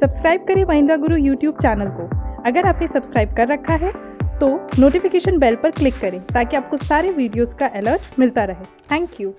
Subscribe करें महिंद्रा गुरु YouTube channel को। अगर आपने सब्सक्राइब कर रखा है तो नोटिफिकेशन बेल पर क्लिक करें ताकि आपको सारे वीडियोस का अलर्ट मिलता रहे। Thank you.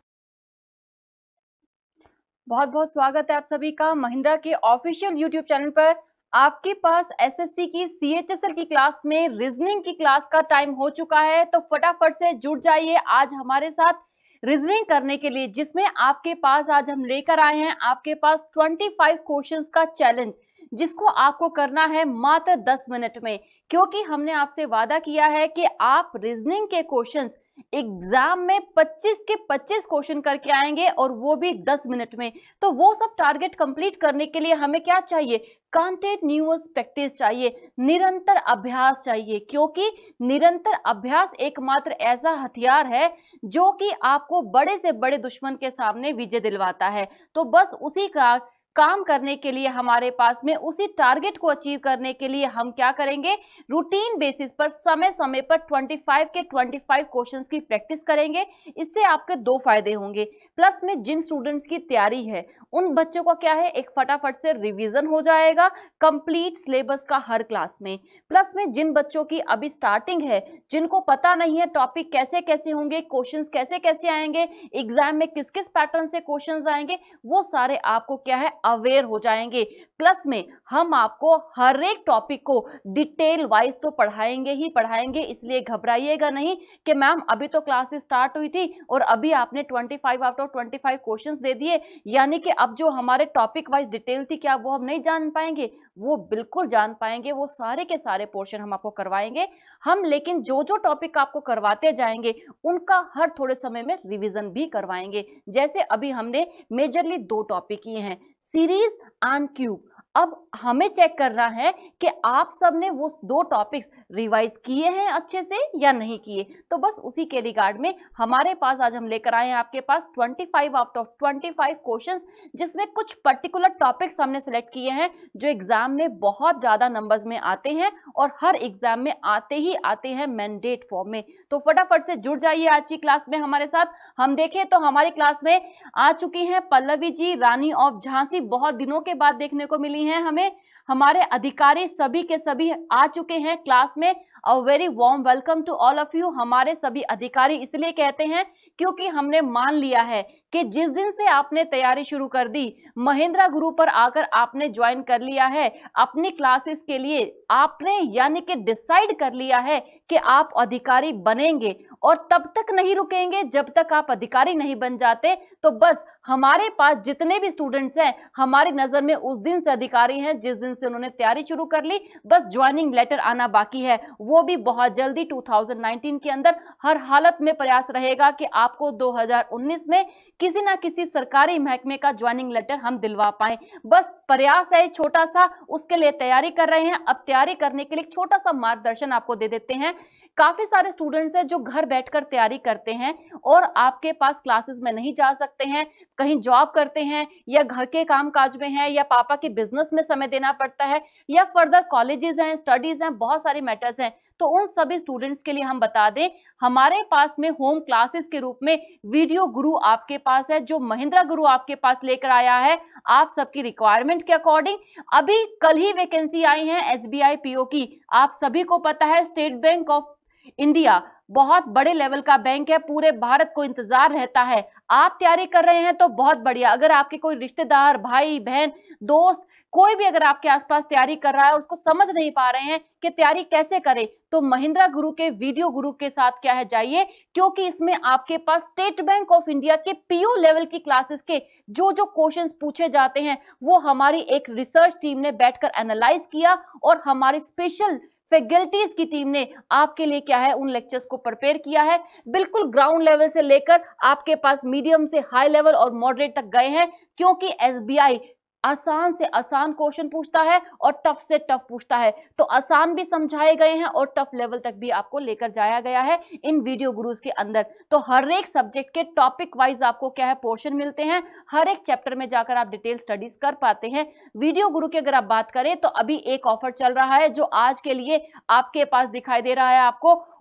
बहुत बहुत स्वागत है आप सभी का महिंद्रा के ऑफिशियल यूट्यूब चैनल पर। आपके पास एसएससी की सीएचएसएल की क्लास में रीजनिंग की क्लास का टाइम हो चुका है, तो फटाफट से जुड़ जाइए आज हमारे साथ रीजनिंग करने के लिए, जिसमें आपके पास आज हम लेकर आए हैं आपके पास 25 क्वेश्चंस का चैलेंज, जिसको आपको करना है मात्र 10 मिनट में। क्योंकि हमने आपसे वादा किया है कि आप रीजनिंग के क्वेश्चंस एग्जाम में 25 के 25 क्वेश्चन करके आएंगे और वो भी 10 मिनट में। तो वो सब टारगेट कंप्लीट करने के लिए हमें क्या चाहिए? कंटिन्यूअस प्रैक्टिस चाहिए, निरंतर अभ्यास चाहिए, क्योंकि निरंतर अभ्यास एकमात्र ऐसा हथियार है जो कि आपको बड़े से बड़े दुश्मन के सामने विजय दिलवाता है। तो बस उसी का काम करने के लिए हमारे पास में, उसी टारगेट को अचीव करने के लिए हम क्या करेंगे? रूटीन बेसिस पर समय समय पर 25 के 25 क्वेश्चंस की प्रैक्टिस करेंगे। इससे आपके दो फायदे होंगे। प्लस में जिन स्टूडेंट्स की तैयारी है उन बच्चों का क्या है, एक फटाफट से रिवीजन हो जाएगा कंप्लीट सिलेबस का हर क्लास में। प्लस में जिन बच्चों की अभी स्टार्टिंग है, जिनको पता नहीं है टॉपिक कैसे कैसे होंगे, क्वेश्चंस कैसे कैसे आएंगे, एग्जाम में किस किस पैटर्न से क्वेश्चंस आएंगे, वो सारे आपको क्या है अवेयर हो जाएंगे। प्लस में हम आपको हर एक टॉपिक को डिटेल वाइज तो पढ़ाएंगे ही पढ़ाएंगे, इसलिए घबराइएगा नहीं कि मैम अभी तो क्लासेस स्टार्ट हुई थी और अभी आपने 25 आउट ऑफ 25 क्वेश्चंस दे दिए, यानी कि अब जो हमारे टॉपिक वाइज डिटेल थी क्या वो हम नहीं जान पाएंगे? वो बिल्कुल जान पाएंगे, वो सारे के सारे पोर्शन हम आपको करवाएंगे हम। लेकिन जो जो टॉपिक आपको करवाते जाएंगे उनका हर थोड़े समय में रिवीजन भी करवाएंगे। जैसे अभी हमने मेजरली 2 टॉपिक किए हैं, सीरीज एंड क्यूब। अब हमें चेक करना है कि आप सबने वो 2 टॉपिक्स रिवाइज किए हैं अच्छे से या नहीं किए। तो बस उसी के रिगार्ड में हमारे पास आज हम लेकर आए हैं आपके पास 25 आउट ऑफ 25 क्वेश्चंस, जिसमें कुछ पर्टिकुलर टॉपिक्स हमने सेलेक्ट किए हैं जो एग्जाम में बहुत ज्यादा नंबर्स में आते हैं और हर एग्जाम में आते ही आते हैं मैंडेट फॉर्म में। तो फटाफट से जुड़ जाइए आज की क्लास में हमारे साथ। हम देखें तो हमारी क्लास में आ चुकी हैं पल्लवी जी, रानी ऑफ झांसी, बहुत दिनों के बाद देखने को मिली हैं हमें। हमारे अधिकारी सभी के सभी आ चुके हैं क्लास में। A very warm welcome to all of you. हमारे सभी अधिकारी इसलिए कहते हैं क्योंकि हमने मान लिया है कि जिस दिन से आपने तैयारी शुरू कर दी, महेंद्रा गुरु पर आकर आपने ज्वाइन कर लिया है अपनी क्लासेस के लिए, आपने यानी कि डिसाइड कर लिया है कि आप अधिकारी बनेंगे और तब तक नहीं रुकेंगे जब तक आप अधिकारी नहीं बन जाते। तो बस हमारे पास जितने भी स्टूडेंट्स हैं हमारी नजर में उस दिन से अधिकारी हैं जिस दिन से उन्होंने तैयारी शुरू कर ली। बस ज्वाइनिंग लेटर आना बाकी है, वो भी बहुत जल्दी 2019 के अंदर। हर हालत में प्रयास रहेगा कि आपको 2019 में किसी ना किसी सरकारी महकमे का ज्वाइनिंग लेटर हम दिलवा पाएं। बस प्रयास है छोटा सा, उसके लिए तैयारी कर रहे हैं। अब तैयारी करने के लिए छोटा सा मार्गदर्शन आपको दे देते हैं। काफी सारे स्टूडेंट्स हैं जो घर बैठकर तैयारी करते हैं और आपके पास क्लासेस में नहीं जा सकते हैं, कहीं जॉब करते हैं या घर के काम काज में हैं या पापा के बिजनेस में समय देना पड़ता है या फर्दर कॉलेजेस हैं, स्टडीज हैं, बहुत सारी मैटर्स हैं। तो उन सभी स्टूडेंट्स के लिए हम बता दें हमारे पास में होम क्लासेस के रूप में वीडियो गुरु आपके पास है, जो महेंद्रा गुरु आपके पास लेकर आया है आप सबकी रिक्वायरमेंट के अकॉर्डिंग। अभी कल ही वैकेंसी आई है एसबीआई पीओ की। आप सभी को पता है स्टेट बैंक ऑफ इंडिया बहुत बड़े लेवल का बैंक है, पूरे भारत को इंतजार रहता है। आप तैयारी कर रहे हैं तो बहुत बढ़िया। अगर आपके कोई रिश्तेदार, भाई बहन, दोस्त, कोई भी अगर आपके आसपास तैयारी कर रहा है और उसको समझ नहीं पा रहे हैं कि तैयारी कैसे करें, तो महेंद्रा गुरु के वीडियो गुरु के साथ क्या है जाइए, क्योंकि इसमें आपके पास स्टेट बैंक ऑफ इंडिया के पीओ लेवल की क्लासेस के जो जो क्वेश्चंस पूछे जाते हैं वो हमारी एक रिसर्च टीम ने बैठकर एनालाइज किया और हमारी स्पेशल फैकल्टीज की टीम ने आपके लिए क्या है उन लेक्चर्स को प्रिपेयर किया है। बिल्कुल ग्राउंड लेवल से लेकर आपके पास मीडियम से हाई लेवल और मॉडरेट तक गए हैं, क्योंकि एसबीआई आसान से आसान क्वेश्चन पूछता है और टफ से टफ पूछता है। तो आसान भी समझाए गए हैं और टफ लेवल तक भी आपको लेकर जाया गया है इन वीडियो गुरुज के अंदर। तो हर एक सब्जेक्ट के टॉपिक वाइज आपको क्या है पोर्शन मिलते हैं, हर एक चैप्टर में जाकर आप डिटेल स्टडीज कर पाते हैं। वीडियो गुरु की अगर आप बात करें तो अभी एक ऑफर चल रहा है जो आज के लिए आपके पास दिखाई दे रहा है आपको।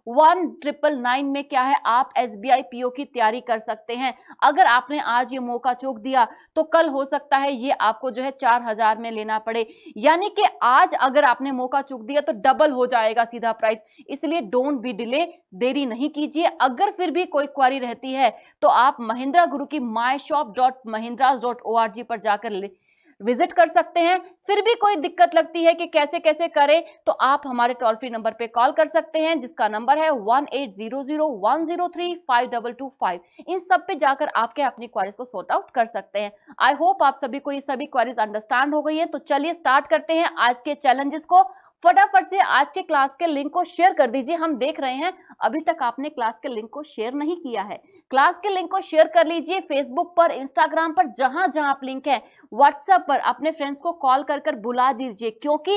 1999 में क्या है, आप SBI PO की तैयारी कर सकते हैं। अगर आपने आज ये मौका चूक दिया तो कल हो सकता है ये आपको जो है 4000 में लेना पड़े, यानी कि आज अगर आपने मौका चूक दिया तो डबल हो जाएगा सीधा प्राइस। इसलिए डोंट बी डिले, देरी नहीं कीजिए। अगर फिर भी कोई क्वेरी रहती है तो आप महिंद्रा गुरु की myshop.mahindras.org पर जाकर विजिट कर सकते हैं। फिर भी कोई दिक्कत लगती है कि कैसे कैसे करें तो आप हमारे टोल फ्री नंबर पे कॉल कर सकते हैं, जिसका नंबर है 180010352225। इन सब पे जाकर आपके अपनी क्वेरीज को सॉर्ट आउट कर सकते हैं। आई होप आप सभी को ये सभी क्वेरीज अंडरस्टैंड हो गई है। तो चलिए स्टार्ट करते हैं आज के चैलेंजेस को। फटाफट से आज के क्लास के लिंक को शेयर कर दीजिए। हम देख रहे हैं अभी तक आपने क्लास के लिंक को शेयर नहीं किया है। क्लास के लिंक को शेयर कर लीजिए फेसबुक पर, इंस्टाग्राम पर, जहां जहां आप लिंक है। व्हाट्सएप पर अपने फ्रेंड्स को कॉल कर बुला दीजिए, क्योंकि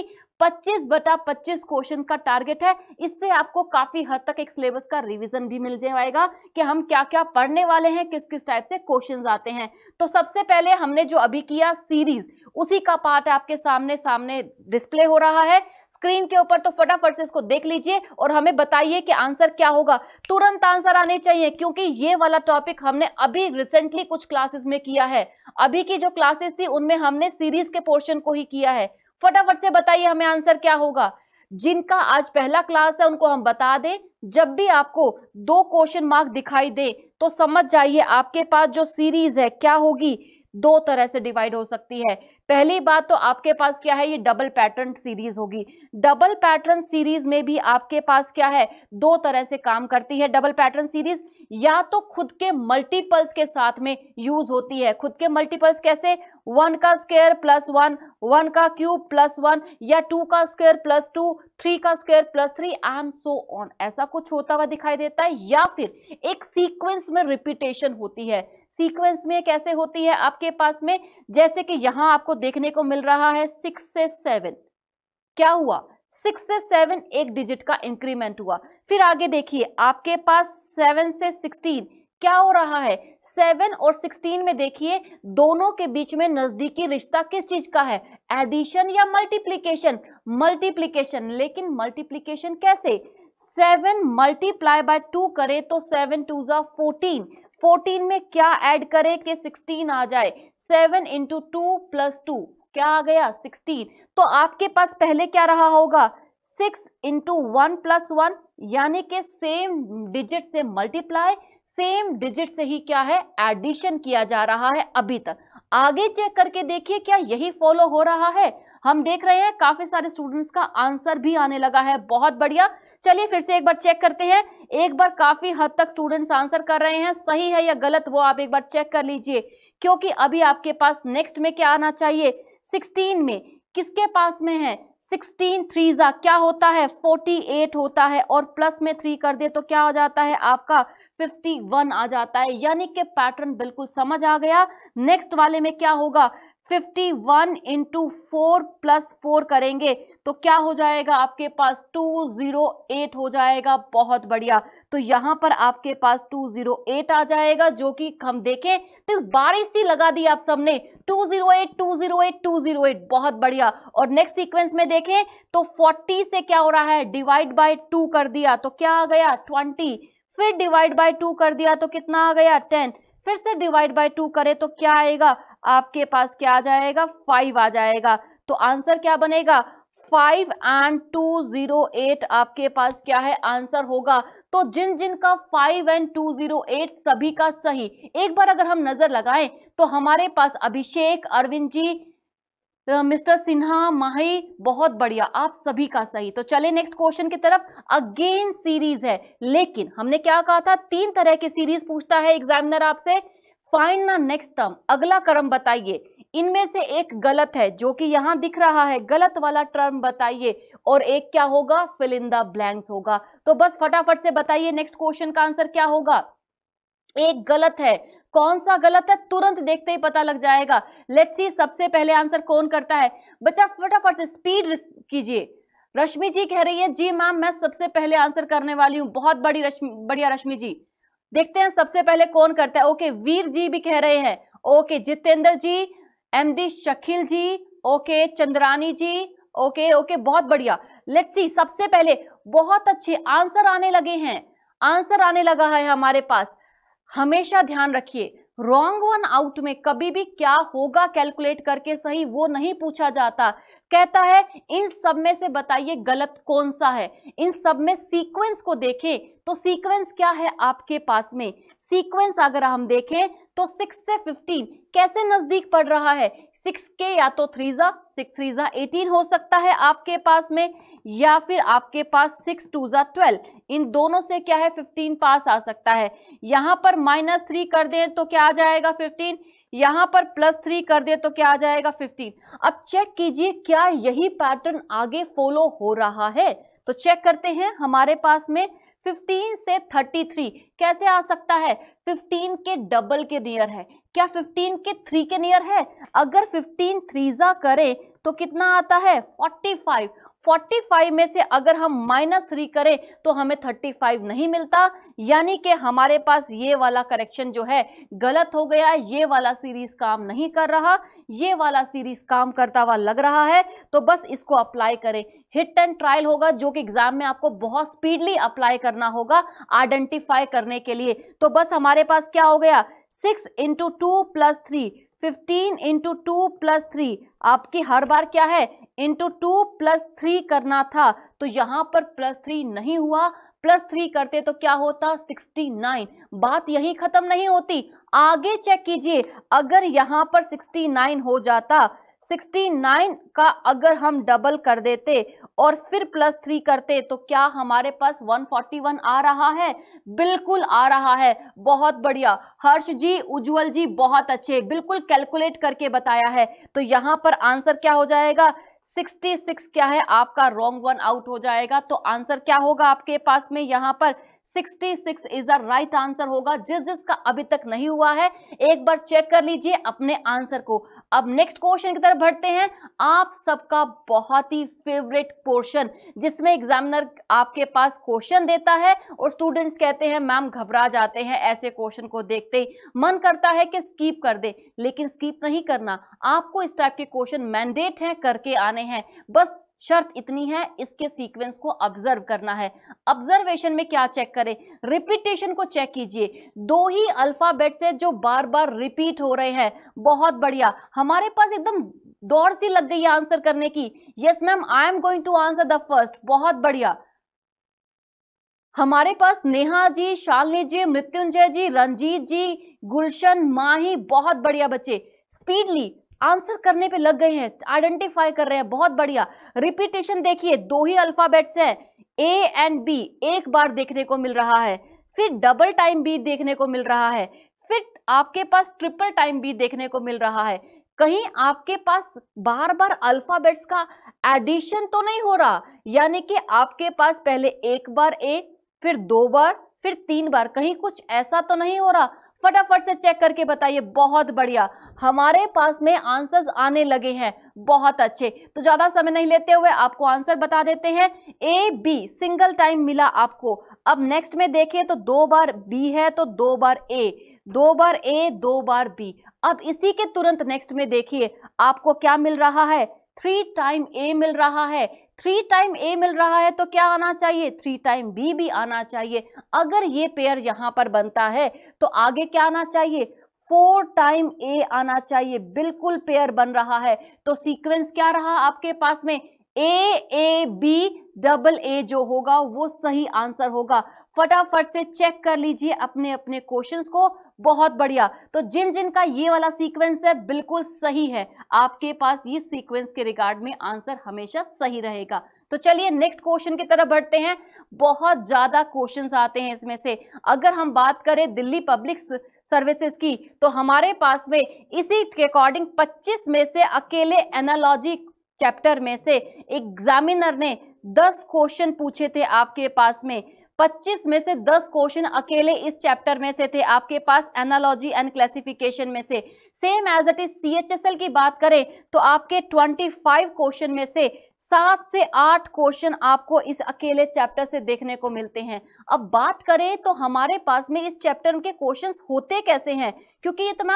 25/25 क्वेश्चन का टारगेट है। इससे आपको काफी हद तक एक सिलेबस का रिवीजन भी मिल जाएगा कि हम क्या क्या पढ़ने वाले हैं, किस किस टाइप से क्वेश्चंस आते हैं। तो सबसे पहले हमने जो अभी किया सीरीज, उसी का पार्ट आपके सामने डिस्प्ले हो रहा है स्क्रीन के ऊपर। तो फटाफट से इसको देख लीजिए और हमें बताइए कि आंसर क्या होगा। तुरंत आंसर आने चाहिए, क्योंकि ये वाला टॉपिक हमने अभी रिसेंटली कुछ क्लासेस में किया है। अभी की जो क्लासेस थी उनमें हमने सीरीज के पोर्शन को ही किया है। फटाफट से बताइए हमें आंसर क्या होगा। जिनका आज पहला क्लास है उनको हम बता दें, जब भी आपको 2 क्वेश्चन मार्क दिखाई दे तो समझ जाइए आपके पास जो सीरीज है क्या होगी, 2 तरह से डिवाइड हो सकती है। पहली बात तो आपके पास क्या है, ये डबल पैटर्न सीरीज होगी। डबल पैटर्न सीरीज में भी आपके पास क्या है, 2 तरह से काम करती है डबल पैटर्न सीरीज। या तो खुद के मल्टीपल्स के साथ में यूज होती है। खुद के मल्टीपल्स कैसे, 1 का स्क्वायर प्लस 1, 1 का क्यूब प्लस 1, या 2 का स्क्वायर प्लस 2, 3 का square plus 3 and so on. ऐसा कुछ होता हुआ दिखाई देता है। या फिर एक सीक्वेंस में रिपीटेशन होती है। सीक्वेंस में कैसे होती है आपके पास में, जैसे कि यहां आपको देखने को मिल रहा है 6 से 7, क्या हुआ, 6 से 7 एक डिजिट का इंक्रीमेंट हुआ। फिर आगे देखिए आपके पास 7 से 16 क्या हो रहा है, 7 और 16 में देखिए दोनों के बीच में नजदीकी रिश्ता किस चीज का है, एडिशन या मल्टीप्लीकेशन। मल्टीप्लीकेशन, लेकिन मल्टीप्लीकेशन कैसे, 7 मल्टीप्लाई बाय 2 करे तो 7 2 जा 14, 14 में क्या ऐड करे कि 16 आ जाए, 7 इंटू 2 प्लस 2 क्या आ गया 16। तो आपके पास पहले क्या रहा होगा, 6 इंटू 1 प्लस 1, यानी कि सेम डिजिट से मल्टीप्लाई, सेम डिजिट से ही क्या है एडिशन किया जा रहा है अभी तक। आगे चेक करके देखिए क्या यही फॉलो हो रहा है। हम देख रहे हैं काफी सारे स्टूडेंट्स का आंसर भी आने लगा है, बहुत बढ़िया। चलिए फिर से एक बार चेक करते हैं। एक बार काफी हद तक स्टूडेंट्स आंसर कर रहे हैं, सही है या गलत वो आप एक बार चेक कर लीजिए, क्योंकि अभी आपके पास नेक्स्ट में क्या आना चाहिए, 16 में किसके पास में है, 16 3 जा क्या होता है 48 होता है, और प्लस में 3 कर दे तो क्या हो जाता है आपका 51 आ जाता है। यानी कि पैटर्न बिल्कुल समझ आ गया। नेक्स्ट वाले में क्या होगा, 51 इंटू 4 प्लस 4 करेंगे तो क्या हो जाएगा आपके पास 208 हो जाएगा, बहुत बढ़िया। तो यहां पर आपके पास 208 आ जाएगा, जो कि हम देखें तो बारिश सी लगा दी आप सबने, 208 208 208, बहुत बढ़िया। और नेक्स्ट सीक्वेंस में देखें तो 40 से क्या हो रहा है, डिवाइड बाय 2 कर दिया तो क्या आ गया 20, फिर डिवाइड बाय 2 कर दिया तो कितना आ गया 10, फिर से डिवाइड बाय 2 करे तो क्या आएगा आपके पास, क्या आ जाएगा 5 आ जाएगा। तो आंसर क्या बनेगा 5 एंड 208 आपके पास क्या है आंसर होगा। तो जिन जिन का 5 एंड 208 सभी का सही। एक बार अगर हम नजर लगाएं तो हमारे पास अभिषेक, अरविंद जी, मिस्टर सिन्हा, माही, बहुत बढ़िया, आप सभी का सही। तो चले नेक्स्ट क्वेश्चन की तरफ। अगेन सीरीज है, लेकिन हमने क्या कहा था 3 तरह की सीरीज पूछता है एग्जामिनर आपसे। फाइंड द नेक्स्ट टर्म, अगला क्रम बताइए। इनमें से एक गलत है जो कि यहां दिख रहा है, गलत वाला टर्म बताइए, और एक क्या होगा फिल इन द ब्लैंक्स होगा। तो बस फटाफट से बताइए नेक्स्ट क्वेश्चन का आंसर क्या होगा। एक गलत है, कौन सा गलत है तुरंत देखते ही पता लग जाएगा। लेट्स सी सबसे पहले आंसर कौन करता है, बच्चा फटाफट से स्पीड कीजिए। रश्मि जी कह रही है जी मैम मैं सबसे पहले आंसर करने वाली हूँ, बहुत बढ़िया रश्मि जी। देखते हैं सबसे पहले कौन करता है। ओके वीर जी भी कह रहे हैं, okay Jitendra ji, MD Shakeel ji, okay Chandrani ji, okay बहुत बढ़िया। लेट्स सी सबसे पहले बहुत अच्छे आंसर आने लगे हैं, आंसर आने लगा है हमारे पास। हमेशा ध्यान रखिए, रॉन्ग वन आउट में कभी भी क्या होगा कैलकुलेट करके सही वो नहीं पूछा जाता। कहता है इन सब में से बताइए गलत कौन सा है। इन सब में सीक्वेंस को देखें तो सीक्वेंस क्या है आपके पास में। सीक्वेंस अगर हम देखें तो 6 से 15 कैसे नजदीक पड़ रहा है। 6 के या तो 3 3 18 हो सकता है आपके पास में, या फिर आपके पास 6 2 12, इन दोनों से क्या है 15 पास आ सकता है। यहां पर -3 कर दें तो क्या आ जाएगा 15, यहां पर +3 कर दे तो क्या आ जाएगा 15। अब चेक कीजिए क्या यही पैटर्न आगे फॉलो हो रहा है। तो चेक करते हैं, हमारे पास में 15 से 33 कैसे आ सकता है। 15 के डबल के नियर है, क्या 15 के 3 के नियर है। अगर 15 3 करें तो कितना आता है 45। 45 में से अगर हम -3 करें तो हमें 35 नहीं मिलता, यानी कि हमारे पास ये वाला करेक्शन जो है गलत हो गया। ये वाला सीरीज काम नहीं कर रहा, ये वाला सीरीज काम करता हुआ लग रहा है। तो बस इसको अप्लाई करें, हिट एंड ट्रायल होगा जो कि एग्जाम में आपको बहुत स्पीडली अप्लाई करना होगा आइडेंटिफाई करने के लिए। तो बस हमारे पास क्या हो गया 6 × 2 + 3, 15 × 2 + 3, आपकी हर बार क्या है × 2 + 3 करना था। तो यहां पर +3 नहीं हुआ, +3 करते तो क्या होता 69। बात यही खत्म नहीं होती, आगे चेक कीजिए। अगर यहां पर 69 हो जाता, 69 का अगर हम डबल कर देते और फिर +3 करते तो क्या हमारे पास 141 आ रहा है। बिल्कुल आ रहा है, बहुत बढ़िया हर्ष जी, उज्जवल जी, बहुत अच्छे, बिल्कुल कैलकुलेट करके बताया है। तो यहां पर आंसर क्या हो जाएगा 66 क्या है आपका रॉन्ग वन आउट हो जाएगा। तो आंसर क्या होगा आपके पास में यहां पर 66 इज अ राइट आंसर होगा। जिसका अभी तक नहीं हुआ है एक बार चेक कर लीजिए अपने आंसर को। अब नेक्स्ट क्वेश्चन की तरफ बढ़ते हैं, आप सबका बहुत ही फेवरेट पोर्शन जिसमें एग्जामिनर आपके पास क्वेश्चन देता है और स्टूडेंट्स कहते हैं मैम घबरा जाते हैं ऐसे क्वेश्चन को देखते ही, मन करता है कि स्किप कर दे, लेकिन स्किप नहीं करना। आपको इस टाइप के क्वेश्चन मैंडेट हैं, करके आने हैं। बस शर्त इतनी है, इसके सीक्वेंस को ऑब्जर्व करना है। ऑब्जर्वेशन में क्या चेक करें, रिपीटेशन को चेक कीजिए। 2 ही अल्फाबेट से जो बार बार रिपीट हो रहे हैं, बहुत बढ़िया। हमारे पास एकदम दौड़ सी लग गई है आंसर करने की। Yes ma'am, I am going to answer the first, बहुत बढ़िया। हमारे पास नेहा जी, शालिनी जी, मृत्युंजय जी, रंजीत जी, गुलशन, माही, बहुत बढ़िया बच्चे, स्पीडली आंसर करने पे लग गए हैं, आइडेंटिफाई कर रहे हैं, बहुत बढ़िया। रिपीटेशन देखिए, 2 ही अल्फाबेट्स हैं, ए एंड बी एक बार देखने को मिल रहा है, फिर डबल टाइम बी देखने को मिल रहा है, फिर आपके पास ट्रिपल टाइम बी देखने को मिल रहा है। कहीं आपके पास बार बार अल्फाबेट्स का एडिशन तो नहीं हो रहा, यानी कि आपके पास पहले एक बार ए, फिर 2 बार, फिर 3 बार, कहीं कुछ ऐसा तो नहीं हो रहा। फटाफट से चेक करके बताइए, बहुत बढ़िया। हमारे पास में आंसर्स आने लगे हैं, बहुत अच्छे। तो ज्यादा समय नहीं लेते हुए आपको आंसर बता देते हैं। ए बी सिंगल टाइम मिला आपको। अब नेक्स्ट में देखिए तो 2 बार बी है तो 2 बार ए, 2 बार ए, 2 बार बी। अब इसी के तुरंत नेक्स्ट में देखिए आपको क्या मिल रहा है, 3 टाइम ए मिल रहा है। 3 टाइम ए मिल रहा है तो क्या आना चाहिए, 3 टाइम बी भी आना चाहिए। अगर ये पेयर यहां पर बनता है तो आगे क्या आना चाहिए, 4 टाइम ए आना चाहिए। बिल्कुल पेयर बन रहा है। तो सीक्वेंस क्या रहा आपके पास में, ए बी डबल ए जो होगा वो सही आंसर होगा। फटाफट से चेक कर लीजिए अपने अपने क्वेश्चंस को, बहुत बढ़िया। तो जिन जिन का ये वाला सीक्वेंस है बिल्कुल सही है, आपके पास ये सीक्वेंस के रिगार्ड में आंसर हमेशा सही रहेगा। तो चलिए नेक्स्ट क्वेश्चन की तरफ बढ़ते हैं। बहुत ज्यादा क्वेश्चंस आते हैं इसमें से। अगर हम बात करें दिल्ली पब्लिक सर्विसेज की तो हमारे पास में इसी के अकॉर्डिंग 25 में से अकेले एनालॉजी चैप्टर में से एग्जामिनर ने 10 क्वेश्चन पूछे थे आपके पास में। 25 में से 10 क्वेश्चन अकेले इस चैप्टर में से थे आपके पास एनालॉजी एंड क्लासिफिकेशन में से। Same as it is CHSL की बात करें तो आपके 25 क्वेश्चन में से 7 से 8 क्वेश्चन आपको इस अकेले चैप्टर से देखने को मिलते हैं। अब बात करें तो हमारे पास में इस चैप्टर के क्वेश्चंस होते कैसे हैं, क्योंकि ये तमाम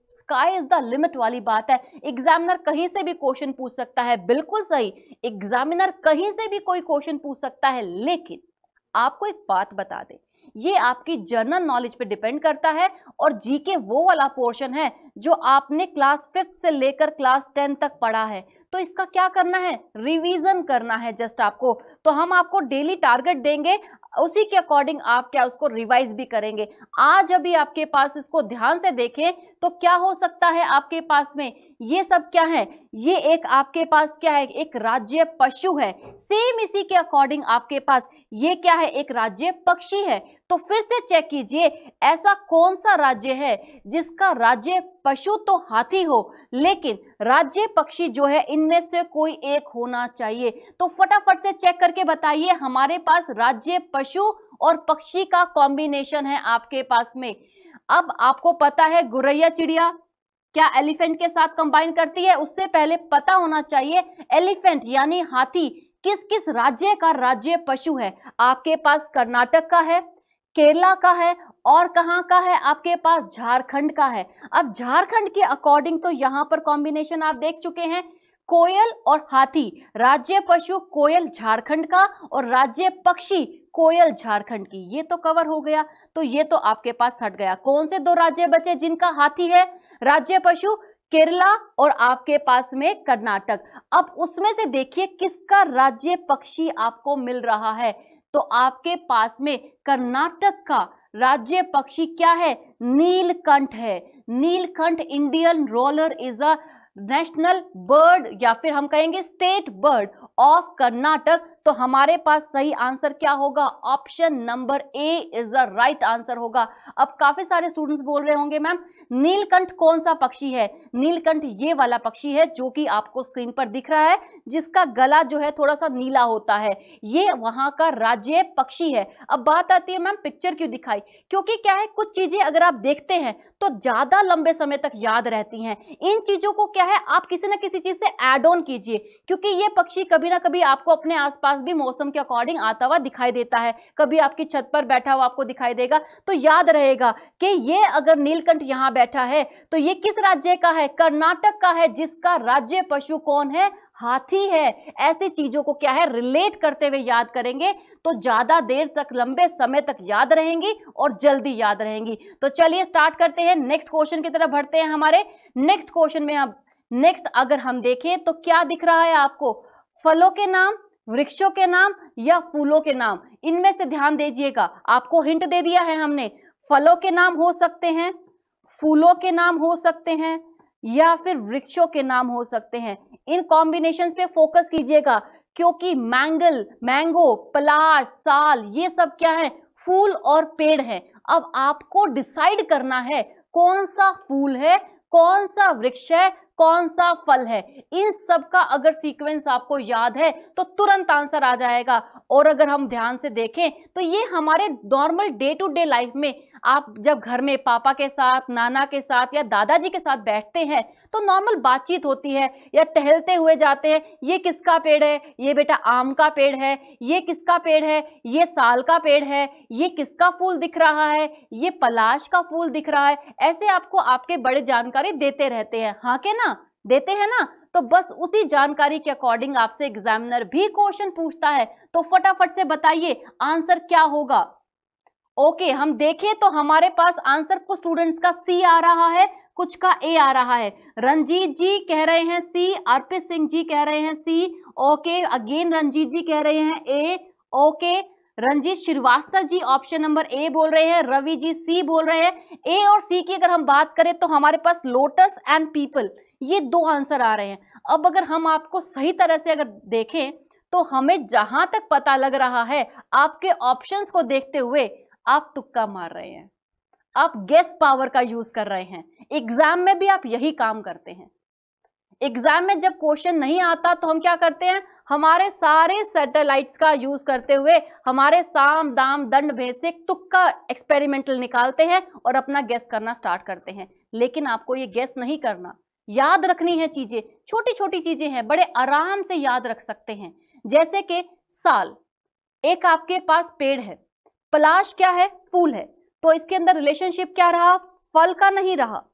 स्काई इज द लिमिट वाली बात है। एग्जामिनर कहीं से भी क्वेश्चन पूछ सकता है, बिल्कुल सही, एग्जामिनर कहीं से भी कोई क्वेश्चन पूछ सकता है, लेकिन आपको एक बात बता दें, ये आपकी जनरल नॉलेज पे डिपेंड करता है और जीके वो वाला पोर्शन है जो आपने क्लास 5th से लेकर क्लास 10 तक पढ़ा है। तो इसका क्या करना है, रिवीजन करना है जस्ट आपको। तो हम आपको डेली टारगेट देंगे, उसी के अकॉर्डिंग आप क्या उसको रिवाइज भी करेंगे। आज अभी आपके पास इसको ध्यान से देखें तो क्या हो सकता है आपके पास में, ये सब क्या है, ये एक आपके पास क्या है, एक राज्य पशु है। सेम इसी के अकॉर्डिंग आपके पास ये क्या है, एक राज्य पक्षी है। तो फिर से चेक कीजिए, ऐसा कौन सा राज्य है जिसका राज्य पशु तो हाथी हो, लेकिन राज्य पक्षी जो है इनमें से कोई एक होना चाहिए। तो फटाफट से चेक करके बताइए, हमारे पास राज्य पशु और पक्षी का कॉम्बिनेशन है आपके पास में। अब आपको पता है गुरैया चिड़िया क्या एलिफेंट के साथ कंबाइन करती है, उससे पहले पता होना चाहिए एलिफेंट यानी हाथी किस किस राज्य का राज्य पशु है। आपके पास कर्नाटक का है, केरला का है और कहां का है, आपके पास झारखंड का है। अब झारखंड के अकॉर्डिंग तो यहां पर कॉम्बिनेशन आप देख चुके हैं, कोयल और हाथी, राज्य पशु कोयल झारखंड का और राज्य पक्षी कोयल झारखंड की, ये तो कवर हो गया। तो ये तो आपके पास हट गया। कौन से दो राज्य बचे जिनका हाथी है, राज्य पशु केरला और आपके पास में कर्नाटक। अब उसमें से देखिए किसका राज्य पक्षी आपको मिल रहा है, तो आपके पास में कर्नाटक का राज्य पक्षी क्या है, नीलकंठ है। Neelkanth Indian roller is a national bird या फिर हम कहेंगे स्टेट बर्ड ऑफ कर्नाटक। तो हमारे पास सही आंसर क्या होगा, option number A is the right answer होगा। अब काफी सारे स्टूडेंट्स बोल रहे होंगे मैम नीलकंठ कौन सा पक्षी है, नीलकंठ ये वाला पक्षी है जो कि आपको स्क्रीन पर दिख रहा है, जिसका गला जो है थोड़ा सा नीला होता है, ये वहां का राज्य पक्षी है। अब बात आती है मैम पिक्चर क्यों दिखाई, क्योंकि क्या है कुछ चीजें अगर आप देखते हैं तो ज्यादा लंबे समय तक याद रहती हैं। इन चीजों को क्या है आप किसी ना किसी चीज से ऐड ऑन कीजिए, क्योंकि ये पक्षी कभी ना कभी आपको अपने आसपास भी मौसम के अकॉर्डिंग आता हुआ दिखाई देता है, कभी आपकी छत पर बैठा हुआ आपको दिखाई देगा, तो याद रहेगा कि ये अगर नीलकंठ यहाँ बैठा है तो ये किस राज्य का है, कर्नाटक का है, जिसका राज्य पशु कौन है, हाथी है। ऐसी चीजों को क्या है रिलेट करते हुए याद करेंगे तो ज्यादा देर तक लंबे समय तक याद रहेंगी और जल्दी याद रहेंगी। तो चलिए स्टार्ट करते हैं, नेक्स्ट क्वेश्चन की तरफ बढ़ते हैं। हमारे नेक्स्ट क्वेश्चन में हम नेक्स्ट अगर हम देखें तो क्या दिख रहा है आपको, फलों के नाम, वृक्षों के नाम या फूलों के नाम, इनमें से ध्यान दीजिएगा। आपको हिंट दे दिया है हमने, फलों के नाम हो सकते हैं, फूलों के नाम हो सकते हैं या फिर वृक्षों के नाम हो सकते हैं। इन कॉम्बिनेशंस पे फोकस कीजिएगा, क्योंकि मैंगो, पलाश, साल, ये सब क्या है, फूल और पेड़ है। अब आपको डिसाइड करना है कौन सा फूल है, कौन सा वृक्ष है, कौन सा फल है। इन सब का अगर सीक्वेंस आपको याद है तो तुरंत आंसर आ जाएगा। और अगर हम ध्यान से देखें तो ये हमारे normal day to day life में आप जब घर में पापा के साथ, नाना के साथ या दादाजी के साथ बैठते हैं तो नॉर्मल बातचीत होती है या टहलते हुए जाते हैं, ये किसका पेड़ है, ये बेटा आम का पेड़ है, ये किसका पेड़ है, ये साल का पेड़ है, ये किसका फूल दिख रहा है, ये पलाश का फूल दिख रहा है। ऐसे आपको आपके बड़े जानकारी देते रहते हैं, हाँ के ना, देते हैं ना। तो बस उसी जानकारी के अकॉर्डिंग आपसे एग्जामिनर भी क्वेश्चन पूछता है। तो फटाफट से बताइए आंसर क्या होगा। ओके, हम देखें तो हमारे पास आंसर कुछ स्टूडेंट्स का सी आ रहा है, कुछ का ए आ रहा है। रंजीत जी कह रहे हैं सी, अर्पित सिंह जी कह रहे हैं C, okay, again Ranjeet ji कह रहे हैं A, okay, Ranjeet Srivastava ji option number A बोल रहे हैं, रवि जी सी बोल रहे हैं। ए और सी की अगर हम बात करें तो हमारे पास लोटस एंड पीपल, ये दो आंसर आ रहे हैं। अब अगर हम आपको सही तरह से अगर देखें तो हमें जहां तक पता लग रहा है आपके ऑप्शंस को देखते हुए आप तुक्का मार रहे हैं, आप गेस पावर का यूज कर रहे हैं। एग्जाम में भी आप यही काम करते हैं। एग्जाम में जब क्वेश्चन नहीं आता तो हम क्या करते हैं, हमारे सारे सैटेलाइट्स का यूज करते हुए हमारे साम दाम दंड भेद से तुक्का एक्सपेरिमेंटल निकालते हैं और अपना गेस करना स्टार्ट करते हैं। लेकिन आपको ये गेस नहीं करना, याद रखनी है चीजें, छोटी छोटी चीजें हैं, बड़े आराम से याद रख सकते हैं। जैसे कि साल, एक आपके पास पेड़ है, पलाश क्या है, फूल है, तो इसके अंदर रिलेशनशिप क्या रहा, फल का नहीं रहा,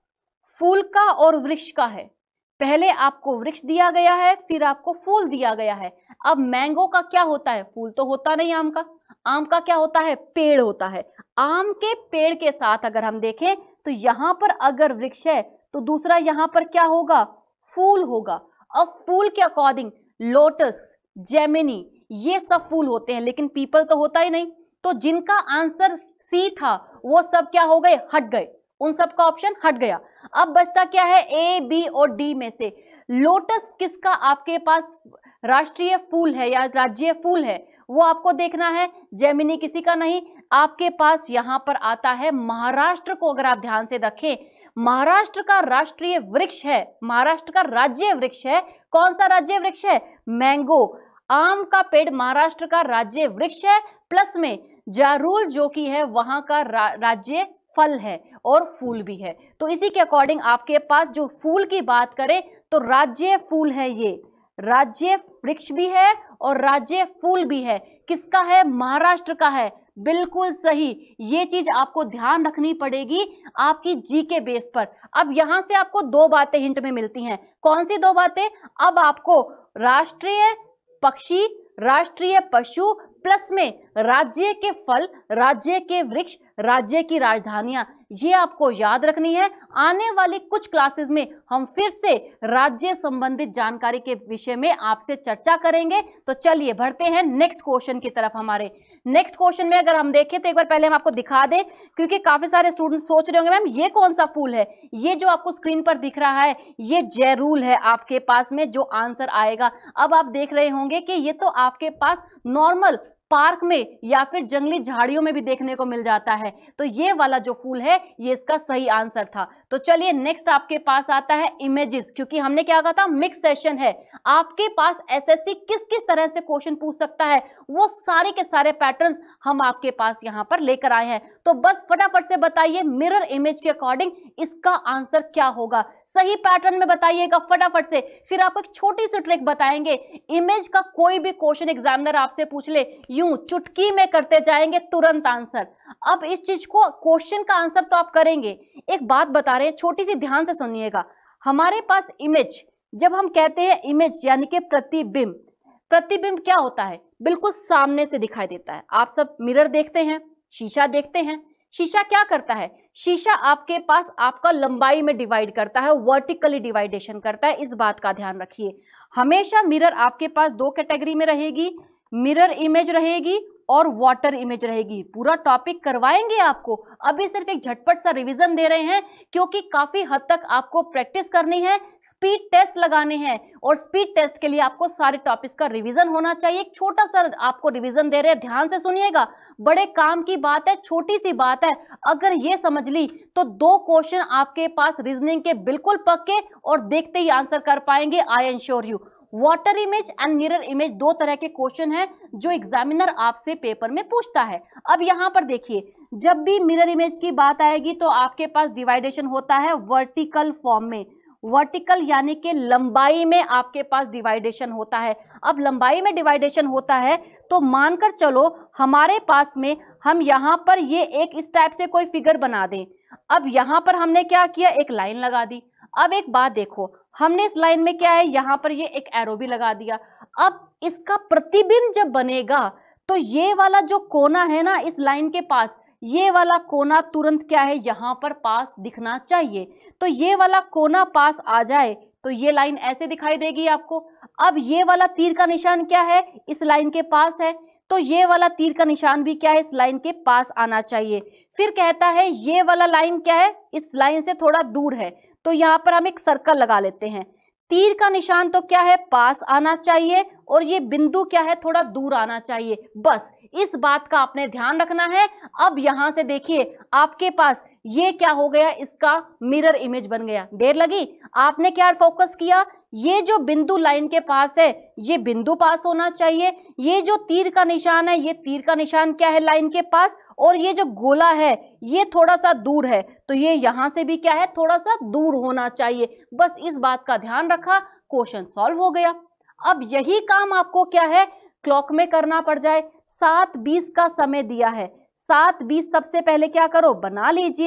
फूल का और वृक्ष का है। पहले आपको वृक्ष दिया गया है, फिर आपको फूल दिया गया है। अब मैंगो का क्या होता है? फूल तो होता नहीं आम का। आम का क्या होता है? पेड़ होता है। आम के पेड़ के साथ अगर हम देखें तो यहां पर अगर वृक्ष है तो दूसरा यहां पर क्या होगा? फूल होगा। अब फूल के अकॉर्डिंग लोटस, जेमिनी, ये सब फूल होते हैं, लेकिन पीपल तो होता ही नहीं। तो जिनका आंसर सी था वो सब क्या हो गए? हट गए। उन सब का ऑप्शन हट गया। अब बचता क्या है? ए, बी और डी में से लोटस किसका आपके पास राष्ट्रीय फूल है या राज्य फूल है, वो आपको देखना है। जेमिनी किसी का नहीं। आपके पास यहां पर आता है महाराष्ट्र को। अगर आप ध्यान से रखें, महाराष्ट्र का राष्ट्रीय वृक्ष है, महाराष्ट्र का राज्य वृक्ष है। कौन सा राज्य वृक्ष है? मैंगो। आम का पेड़ महाराष्ट्र का राज्य वृक्ष है, प्लस में जारूल जो कि है वहां का राज्य फल है और फूल भी है। तो इसी के अकॉर्डिंग आपके पास जो फूल की बात करें तो राज्य फूल है, ये राज्य वृक्ष भी है और राज्य फूल भी है। किसका है? महाराष्ट्र का है। बिल्कुल सही। ये चीज आपको ध्यान रखनी पड़ेगी आपकी जी के बेस पर। अब यहां से आपको दो बातें हिंट में मिलती हैं। कौन सी दो बातें? अब आपको राष्ट्रीय पक्षी, राष्ट्रीय पशु, प्लस में राज्य के फल, राज्य के वृक्ष, राज्य की राजधानियां, ये आपको याद रखनी है। आने वाली कुछ क्लासेस में हम फिर से राज्य संबंधित जानकारी के विषय में आपसे चर्चा करेंगे। तो चलिए बढ़ते हैं नेक्स्ट क्वेश्चन की तरफ। हमारे नेक्स्ट क्वेश्चन में अगर हम देखें तो एक बार पहले हम आपको दिखा दें, क्योंकि काफी सारे स्टूडेंट्स सोच रहे होंगे मैम ये कौन सा फूल है? ये जो आपको स्क्रीन पर दिख रहा है ये जैरूल है आपके पास में जो आंसर आएगा। अब आप देख रहे होंगे कि ये तो आपके पास नॉर्मल पार्क में या फिर जंगली झाड़ियों में भी देखने को मिल जाता है। तो ये वाला जो फूल है ये इसका सही आंसर था। तो चलिए नेक्स्ट आपके पास आता है इमेजेस, क्योंकि हमने क्या कहा था मिक्स सेशन है। आपके पास एसएससी किस किस तरह से क्वेश्चन पूछ सकता है वो सारे के सारे पैटर्न्स हम आपके पास यहाँ पर लेकर आए हैं। तो बस फटाफट से बताइए मिरर इमेज के अकॉर्डिंग इसका आंसर क्या होगा। सही पैटर्न में बताइएगा फटाफट से। फिर आपको एक छोटी सी ट्रिक बताएंगे। इमेज का कोई भी क्वेश्चन एग्जामिनर आपसे पूछ ले, यूं चुटकी में करते जाएंगे तुरंत आंसर। अब इस चीज को क्वेश्चन का आंसर तो आप करेंगे। एक बात बता रहे हैं, छोटी सी ध्यान से सुनिएगा। हमारे पास इमेज, जब हम कहते हैं इमेज यानी कि प्रतिबिंब, प्रतिबिंब क्या होता है? बिल्कुल सामने से दिखाई देता है। आप सब मिरर देखते हैं, शीशा देखते हैं। शीशा क्या करता है? शीशा आपके पास आपका लंबाई में डिवाइड करता है, वर्टिकली डिवाइडेशन करता है। इस बात का ध्यान रखिए। हमेशा मिरर आपके पास दो कैटेगरी में रहेगी, मिरर इमेज रहेगी और वाटर इमेज रहेगी। पूरा टॉपिक करवाएंगे आपको। अभी सिर्फ एक झटपट सा रिवीजन दे रहे हैं क्योंकि काफी हद तक आपको प्रैक्टिस करनी है, स्पीड टेस्ट लगाने हैं और स्पीड टेस्ट के लिए आपको सारे टॉपिक्स का रिवीजन होना चाहिए। एक छोटा सा आपको रिवीजन दे रहे हैं, ध्यान से सुनिएगा। बड़े काम की बात है, छोटी सी बात है। अगर ये समझ ली तो दो क्वेश्चन आपके पास रीजनिंग के बिल्कुल पक्के और देखते ही आंसर कर पाएंगे, I ensure you. Water image and mirror image दो तरह के क्वेश्चन हैं जो एग्जामिनर आपसे पेपर में पूछता है। अब यहां पर देखिए, जब भी मिरर इमेज की बात आएगी तो आपके पास डिवाइडेशन होता है वर्टिकल फॉर्म में। वर्टिकल यानी कि लंबाई में आपके पास डिवाइडेशन होता है। अब लंबाई में डिवाइडेशन होता है तो मानकर चलो हमारे पास में हम यहाँ पर ये एक इस टाइप से कोई फिगर बना दें। अब यहाँ पर हमने क्या किया, एक लाइन लगा दी। अब एक बात देखो, हमने इस लाइन में क्या है, यहाँ पर ये एक एरो भी लगा दिया। अब इसका प्रतिबिंब जब बनेगा तो ये वाला जो कोना है ना इस लाइन के पास, ये वाला कोना तुरंत क्या है, यहाँ पर पास दिखना चाहिए। तो ये वाला कोना पास आ जाए तो ये लाइन ऐसे दिखाई देगी आपको। अब ये वाला तीर का निशान क्या है, इस लाइन के पास है, तो ये वाला तीर का निशान भी क्या है, इस लाइन के पास आना चाहिए। फिर कहता है ये वाला लाइन क्या है, इस लाइन से थोड़ा दूर है, तो यहाँ पर हम एक सर्कल लगा लेते हैं। तीर का निशान तो क्या है, पास आना चाहिए और ये बिंदु क्या है, थोड़ा दूर आना चाहिए। बस इस बात का आपने ध्यान रखना है। अब यहां से देखिए आपके पास ये क्या हो गया, इसका मिरर इमेज बन गया। देर लगी? आपने क्या फोकस किया, ये जो बिंदु लाइन के पास है ये बिंदु पास होना चाहिए। ये जो तीर का निशान है ये तीर का निशान क्या है, लाइन के पास। और ये जो गोला है ये थोड़ा सा दूर है, तो ये यहां से भी क्या है, थोड़ा सा दूर होना चाहिए। बस इस बात का ध्यान रखा, क्वेश्चन सॉल्व हो गया। अब यही काम आपको क्या है, क्लॉक में करना पड़ जाए। 7:20 का समय दिया है, 7:20 सबसे पहले क्या करो, बना लीजिए।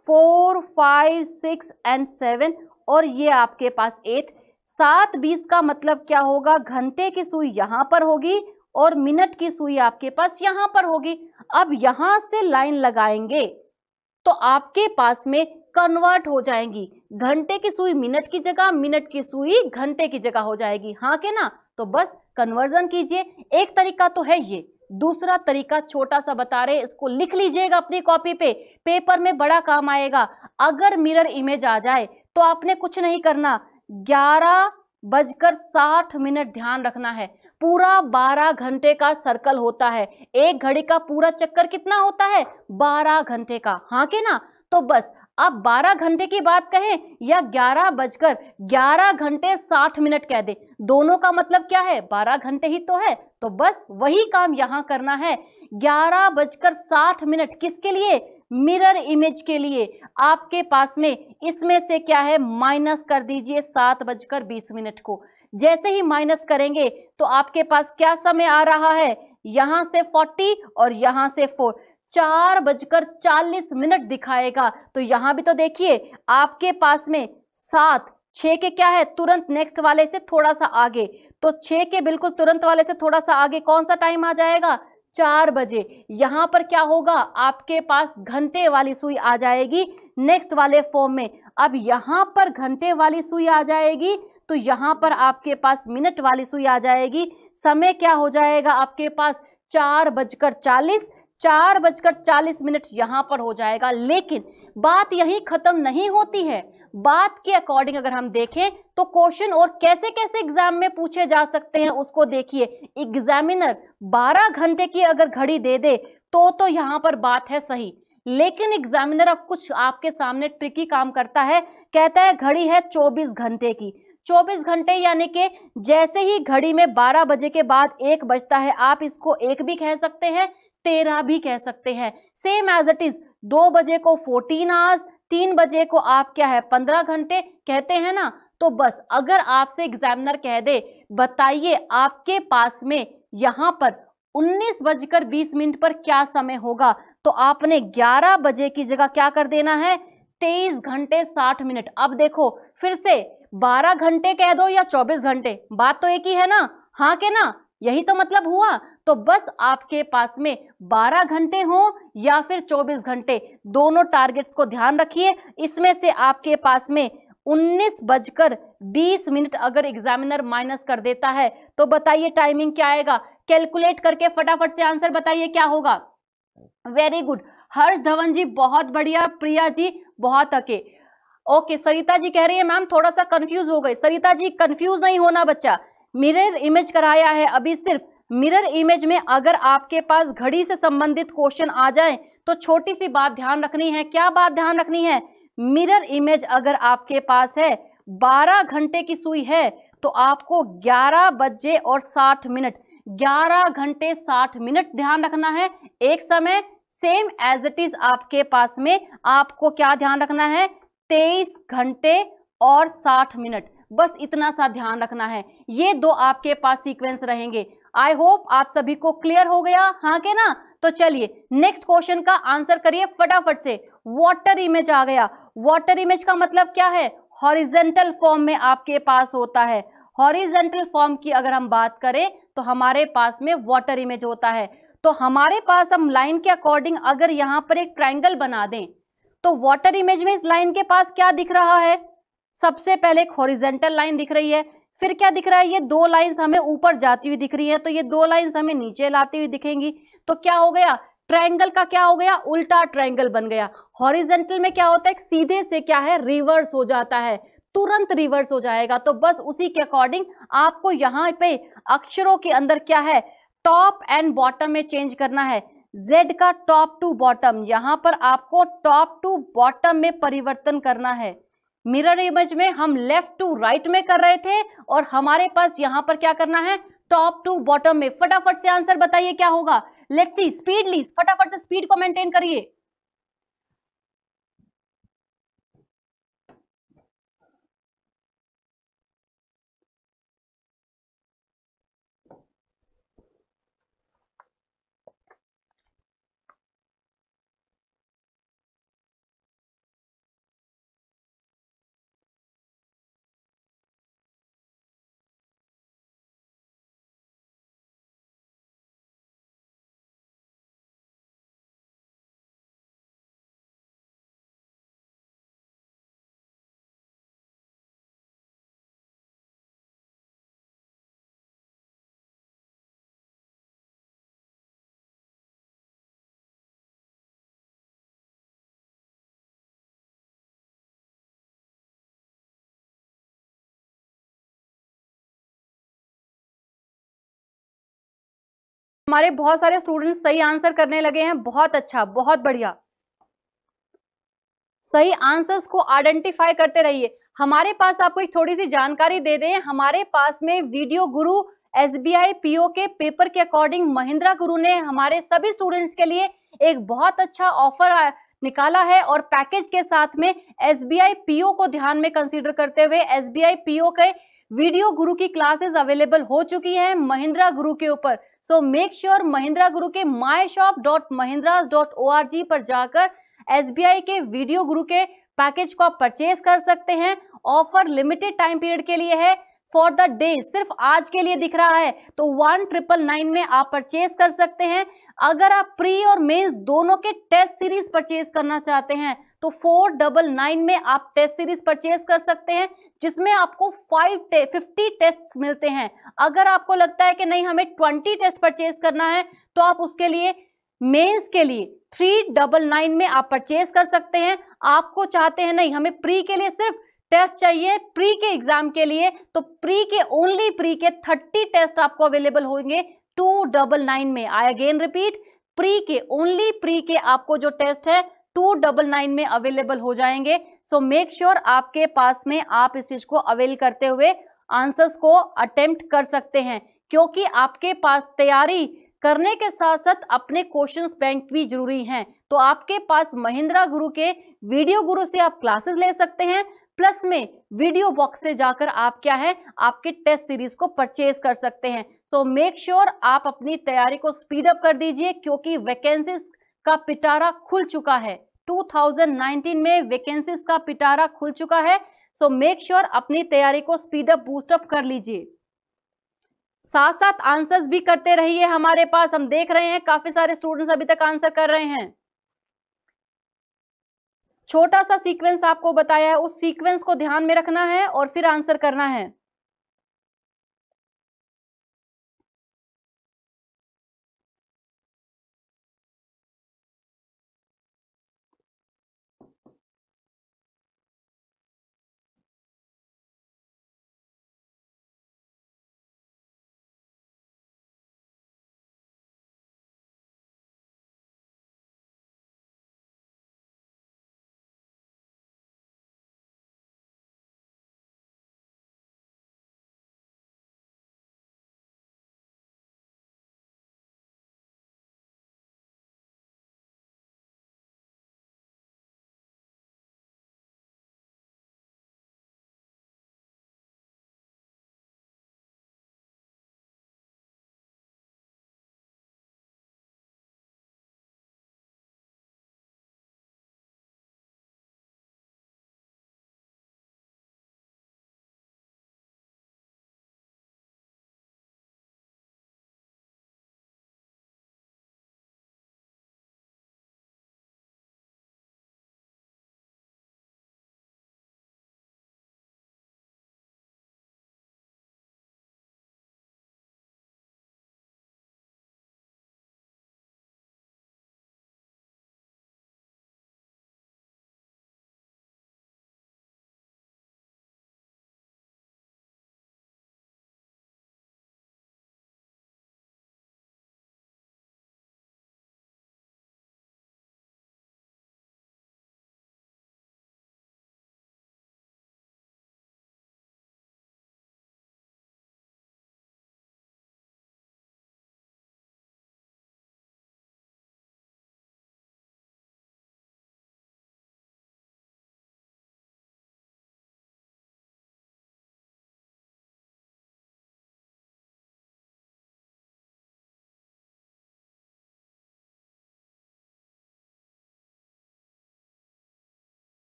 4, 5, 6 एंड 7 और ये आपके पास 8। 7, 20 का मतलब क्या होगा, घंटे की सुई यहां पर होगी और मिनट की सुई आपके पास यहां पर होगी। अब यहां से लाइन लगाएंगे तो आपके पास में कन्वर्ट हो जाएंगी, घंटे की सुई मिनट की जगह, मिनट की सुई घंटे की जगह हो जाएगी, हाँ के ना। तो बस कन्वर्जन कीजिए। एक तरीका तो है ये, दूसरा तरीका छोटा सा बता रहे, इसको लिख लीजिएगा अपनी कॉपी पे, पेपर में बड़ा काम आएगा। अगर मिरर इमेज आ जाए तो आपने कुछ नहीं करना, 11:60 ध्यान रखना है। पूरा 12 घंटे का सर्कल होता है, एक घड़ी का पूरा चक्कर कितना होता है, 12 घंटे का, हाँ के ना। तो बस अब 12 घंटे की बात कहें या 11:11:60 कह दे, दोनों का मतलब क्या है, 12 घंटे ही तो है। तो बस वही काम यहां करना है, 11:60 किसके लिए, मिरर इमेज के लिए। आपके पास में इसमें से क्या है, माइनस कर दीजिए 7:20 को। जैसे ही माइनस करेंगे तो आपके पास क्या समय आ रहा है, यहां से 40 और यहां से 4, 4:40 दिखाएगा। तो यहां भी तो देखिए आपके पास में 7, 6 के क्या है, तुरंत नेक्स्ट वाले से थोड़ा सा आगे, तो 6 के बिल्कुल तुरंत वाले से थोड़ा सा आगे कौन सा टाइम आ जाएगा, 4 बजे। यहां पर क्या होगा, आपके पास घंटे वाली सुई आ जाएगी नेक्स्ट वाले फॉर्म में। अब यहां पर घंटे वाली सुई आ जाएगी तो यहां पर आपके पास मिनट वाली सुई आ जाएगी। समय क्या हो जाएगा आपके पास, 4:40, 4:40 यहां पर हो जाएगा। लेकिन बात यही खत्म नहीं होती है, बात के अकॉर्डिंग अगर हम देखें तो क्वेश्चन और कैसे कैसे एग्जाम में पूछे जा सकते हैं उसको देखिए। एग्जामिनर 12 घंटे की अगर घड़ी दे दे तो यहां पर बात है सही, लेकिन एग्जामिनर अब कुछ आपके सामने ट्रिकी काम करता है, कहता है घड़ी है 24 घंटे की। 24 घंटे यानी कि जैसे ही घड़ी में 12 बजे के बाद 1 बजता है, आप इसको 1 भी कह सकते हैं, 13 भी कह सकते हैं, सेम एज इट इज। 2 बजे को 14 आवर्स, 3 बजे को आप क्या है 15 घंटे कहते हैं ना। तो बस अगर आपसे एग्जामिनर कह दे बताइए आपके पास में यहां पर 19:20 पर क्या समय होगा, तो आपने 11 बजे की जगह क्या कर देना है, 23:60। अब देखो फिर से 12 घंटे कह दो या 24 घंटे, बात तो एक ही है ना, हाँ के ना, यही तो मतलब हुआ। तो बस आपके पास में 12 घंटे हो या फिर 24 घंटे, दोनों टारगेट्स को ध्यान रखिए। इसमें से आपके पास में 19:20 अगर एग्जामिनर माइनस कर देता है तो बताइए टाइमिंग क्या आएगा, कैलकुलेट करके फटाफट से आंसर बताइए क्या होगा। वेरी गुड हर्ष धवन जी, बहुत बढ़िया। प्रिया जी बहुत अके ओके। सरिता जी कह रही है मैम थोड़ा सा कंफ्यूज हो गई। सरिता जी कंफ्यूज नहीं होना बच्चा, मिरर इमेज कराया है अभी। सिर्फ मिरर इमेज में अगर आपके पास घड़ी से संबंधित क्वेश्चन आ जाए तो छोटी सी बात ध्यान रखनी है। क्या बात ध्यान रखनी है, मिरर इमेज अगर आपके पास है 12 घंटे की सुई है तो आपको 11:60, 11 घंटे 60 ध्यान रखना है। एक समय सेम एज इट इज आपके पास में आपको क्या ध्यान रखना है, 23 घंटे और 60। बस इतना सा ध्यान रखना है, ये दो आपके पास सीक्वेंस रहेंगे। आई होप आप सभी को क्लियर हो गया, हाँ के ना। तो चलिए नेक्स्ट क्वेश्चन का आंसर करिए फटाफट से। वाटर इमेज आ गया। वाटर इमेज का मतलब क्या है, हॉरिजेंटल फॉर्म में आपके पास होता है। हॉरिजेंटल फॉर्म की अगर हम बात करें तो हमारे पास में वाटर इमेज होता है। तो हमारे पास हम लाइन के अकॉर्डिंग अगर यहां पर एक ट्राइंगल बना दें तो वाटर इमेज में इस लाइन के पास क्या दिख रहा है, सबसे पहले एक हॉरिजेंटल लाइन दिख रही है, फिर क्या दिख रहा है, ये दो लाइंस हमें ऊपर जाती हुई दिख रही है, तो ये दो लाइंस हमें नीचे लाती हुई दिखेंगी। तो क्या हो गया, ट्रायंगल का क्या हो गया, उल्टा ट्रायंगल बन गया। हॉरिजेंटल में क्या होता है, सीधे से क्या है रिवर्स हो जाता है, तुरंत रिवर्स हो जाएगा। तो बस उसी के अकॉर्डिंग आपको यहाँ पे अक्षरों के अंदर क्या है, टॉप एंड बॉटम में चेंज करना है। Z का टॉप टू बॉटम, यहां पर आपको टॉप टू बॉटम में परिवर्तन करना है। मिरर इमेज में हम लेफ्ट टू राइट में कर रहे थे और हमारे पास यहां पर क्या करना है, टॉप टू बॉटम में। फटाफट से आंसर बताइए क्या होगा। लेट्स सी स्पीडली, फटाफट से स्पीड को मेंटेन करिए। हमारे बहुत सारे स्टूडेंट्स सही आंसर करने लगे हैं, बहुत अच्छा, बहुत बढ़िया। सही आंसर्स को आइडेंटिफाई करते रहिए। हमारे पास आपको एक थोड़ी सी जानकारी दे दें, हमारे पास में वीडियो गुरु एसबीआई पीओ के पेपर के अकॉर्डिंग महिंद्रा गुरु ने हमारे सभी स्टूडेंट्स के लिए एक बहुत अच्छा ऑफर निकाला है, और पैकेज के साथ में एसबीआई पीओ को ध्यान में कंसीडर करते हुए एसबीआई पीओ के वीडियो गुरु की क्लासेस अवेलेबल हो चुकी हैं महिंद्रा गुरु के ऊपर। सो मेक श्योर महिंद्रा गुरु के myshop.mahindras.org पर जाकर एसबीआई के वीडियो गुरु के पैकेज को आप परचेज कर सकते हैं। ऑफर लिमिटेड टाइम पीरियड के लिए है, फॉर द डे, सिर्फ आज के लिए दिख रहा है, तो 1999 में आप परचेज कर सकते हैं। अगर आप प्री और मेंस दोनों के टेस्ट सीरीज परचेज करना चाहते हैं तो 499 में आप टेस्ट सीरीज परचेज कर सकते हैं, जिसमें आपको 50 टेस्ट मिलते हैं। अगर आपको लगता है कि नहीं हमें 20 टेस्ट परचेज करना है तो आप उसके लिए मेंस के लिए 399 में आप परचेज कर सकते हैं। आपको चाहते हैं नहीं हमें प्री के लिए सिर्फ टेस्ट चाहिए, प्री के एग्जाम के लिए, तो प्री के ओनली प्री के 30 टेस्ट आपको अवेलेबल होंगे 299 में। आई अगेन रिपीट, प्री के ओनली प्री के आपको जो टेस्ट है 299 में अवेलेबल हो जाएंगे। सो मेक श्योर आपके पास में आप इस चीज को अवेल करते हुए आंसर्स को अटेम्प्ट कर सकते हैं, क्योंकि आपके पास तैयारी करने के साथ साथ अपने क्वेश्चंस बैंक भी जरूरी हैं। तो आपके पास महिंद्रा गुरु के वीडियो गुरु से आप क्लासेस ले सकते हैं, प्लस में वीडियो बॉक्स से जाकर आप क्या है आपके टेस्ट सीरीज को परचेज कर सकते हैं। सो मेक श्योर आप अपनी तैयारी को स्पीड अप कर दीजिए, क्योंकि वैकेंसीज का पिटारा खुल चुका है। 2019 में वैकेंसीज का पिटारा खुल चुका है। सो मेक श्योर अपनी तैयारी को स्पीड अप बूस्ट अप कर लीजिए, साथ साथ आंसर्स भी करते रहिए। हमारे पास हम देख रहे हैं काफी सारे स्टूडेंट्स अभी तक आंसर कर रहे हैं। छोटा सा सीक्वेंस आपको बताया है, उस सीक्वेंस को ध्यान में रखना है और फिर आंसर करना है।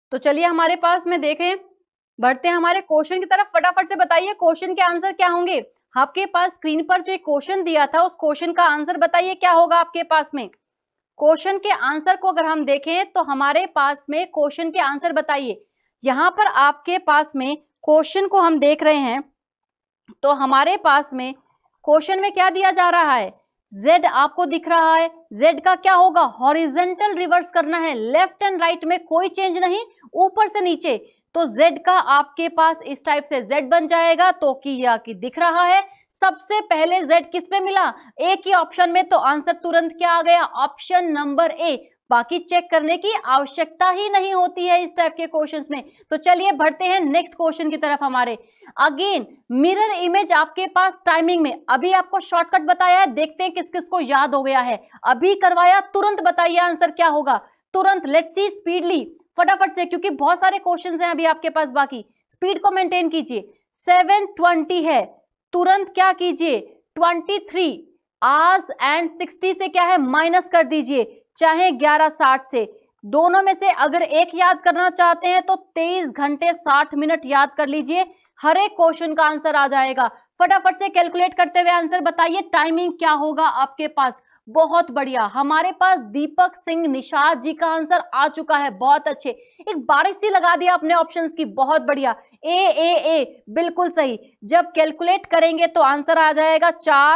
तो चलिए हमारे पास में देखें, बढ़ते हैं हमारे क्वेश्चन की तरफ। फटाफट से बताइए क्वेश्चन के आंसर क्या होंगे। आपके पास स्क्रीन पर जो एक क्वेश्चन दिया था उस क्वेश्चन का आंसर बताइए क्या होगा आपके पास में। क्वेश्चन के आंसर को अगर हम देखें तो हमारे पास में क्वेश्चन के आंसर बताइए। यहां पर आपके पास में क्वेश्चन को हम देख रहे हैं तो हमारे पास में क्वेश्चन में क्या दिया जा रहा है, Z आपको दिख रहा है। Z का क्या होगा, हॉरिजेंटल रिवर्स करना है, लेफ्ट एंड राइट में कोई चेंज नहीं, ऊपर से नीचे। तो Z का आपके पास इस टाइप से Z बन जाएगा। तो की दिख रहा है। सबसे पहले Z किस पे मिला, ए की ऑप्शन में, तो आंसर तुरंत क्या आ गया, ऑप्शन नंबर ए। बाकी चेक करने की आवश्यकता ही नहीं होती है इस टाइप के क्वेश्चंस में। तो चलिए बढ़ते हैं नेक्स्ट क्वेश्चन की तरफ हमारे। अगेन मिरर इमेज आपके पास टाइमिंग में, अभी आपको शॉर्टकट बताया है, देखते हैं किस किस को याद हो गया है। अभी करवाया, तुरंत बताइए आंसर क्या होगा, तुरंत। लेट्स सी स्पीडली, फटाफट से, क्योंकि बहुत सारे क्वेश्चंस हैं अभी आपके पास बाकी। स्पीड को मेंटेन कीजिए। 720 है, तुरंत क्या कीजिए 23 आवर्स एंड 60 से क्या है माइनस कर दीजिए, चाहे 11:60 से। दोनों में से अगर एक याद करना चाहते हैं तो 23 घंटे 60 मिनट याद कर लीजिए, हर एक क्वेश्चन का आंसर आ जाएगा। फटाफट से कैलकुलेट करते हुए आंसर बताइए, टाइमिंग क्या होगा आपके पास। बहुत बढ़िया, हमारे पास दीपक सिंह निषाद जी का आंसर आ चुका है, बहुत अच्छे। एक बारिश सी लगा दिया अपने ऑप्शंस की, बहुत बढ़िया। ए बिल्कुल सही। जब कैलकुलेट करेंगे तो आंसर आ जाएगा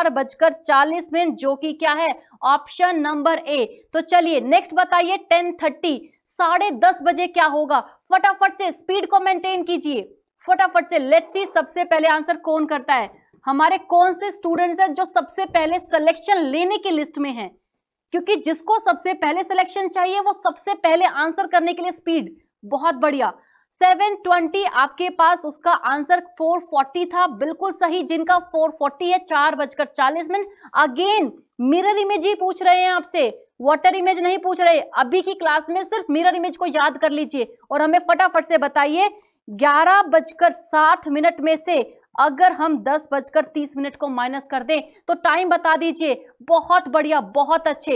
4:40, जो कि क्या है, ऑप्शन नंबर ए। तो चलिए नेक्स्ट बताइए 10:30, 10:30 बजे क्या होगा। फटाफट से स्पीड को मेंटेन कीजिए, फटाफट से। लेट्स सी सबसे पहले आंसर कौन करता है, हमारे कौन से स्टूडेंट्स हैं जो सबसे पहले सिलेक्शन लेने की लिस्ट में हैं, क्योंकि जिसको सबसे पहले सिलेक्शन चाहिए वो सबसे पहले आंसर करने के लिए स्पीड। बहुत बढ़िया। 720 आपके पास उसका आंसर 440 था, बिल्कुल सही। जिनका 440 है 4:40। अगेन मिरर इमेज ही पूछ रहे हैं आपसे, वाटर इमेज नहीं पूछ रहे। अभी की क्लास में सिर्फ मिरर इमेज को याद कर लीजिए और हमें फटाफट से बताइए 11:60 में से अगर हम 10:30 को माइनस कर दें तो टाइम बता दीजिए। बहुत बढ़िया, बहुत अच्छे।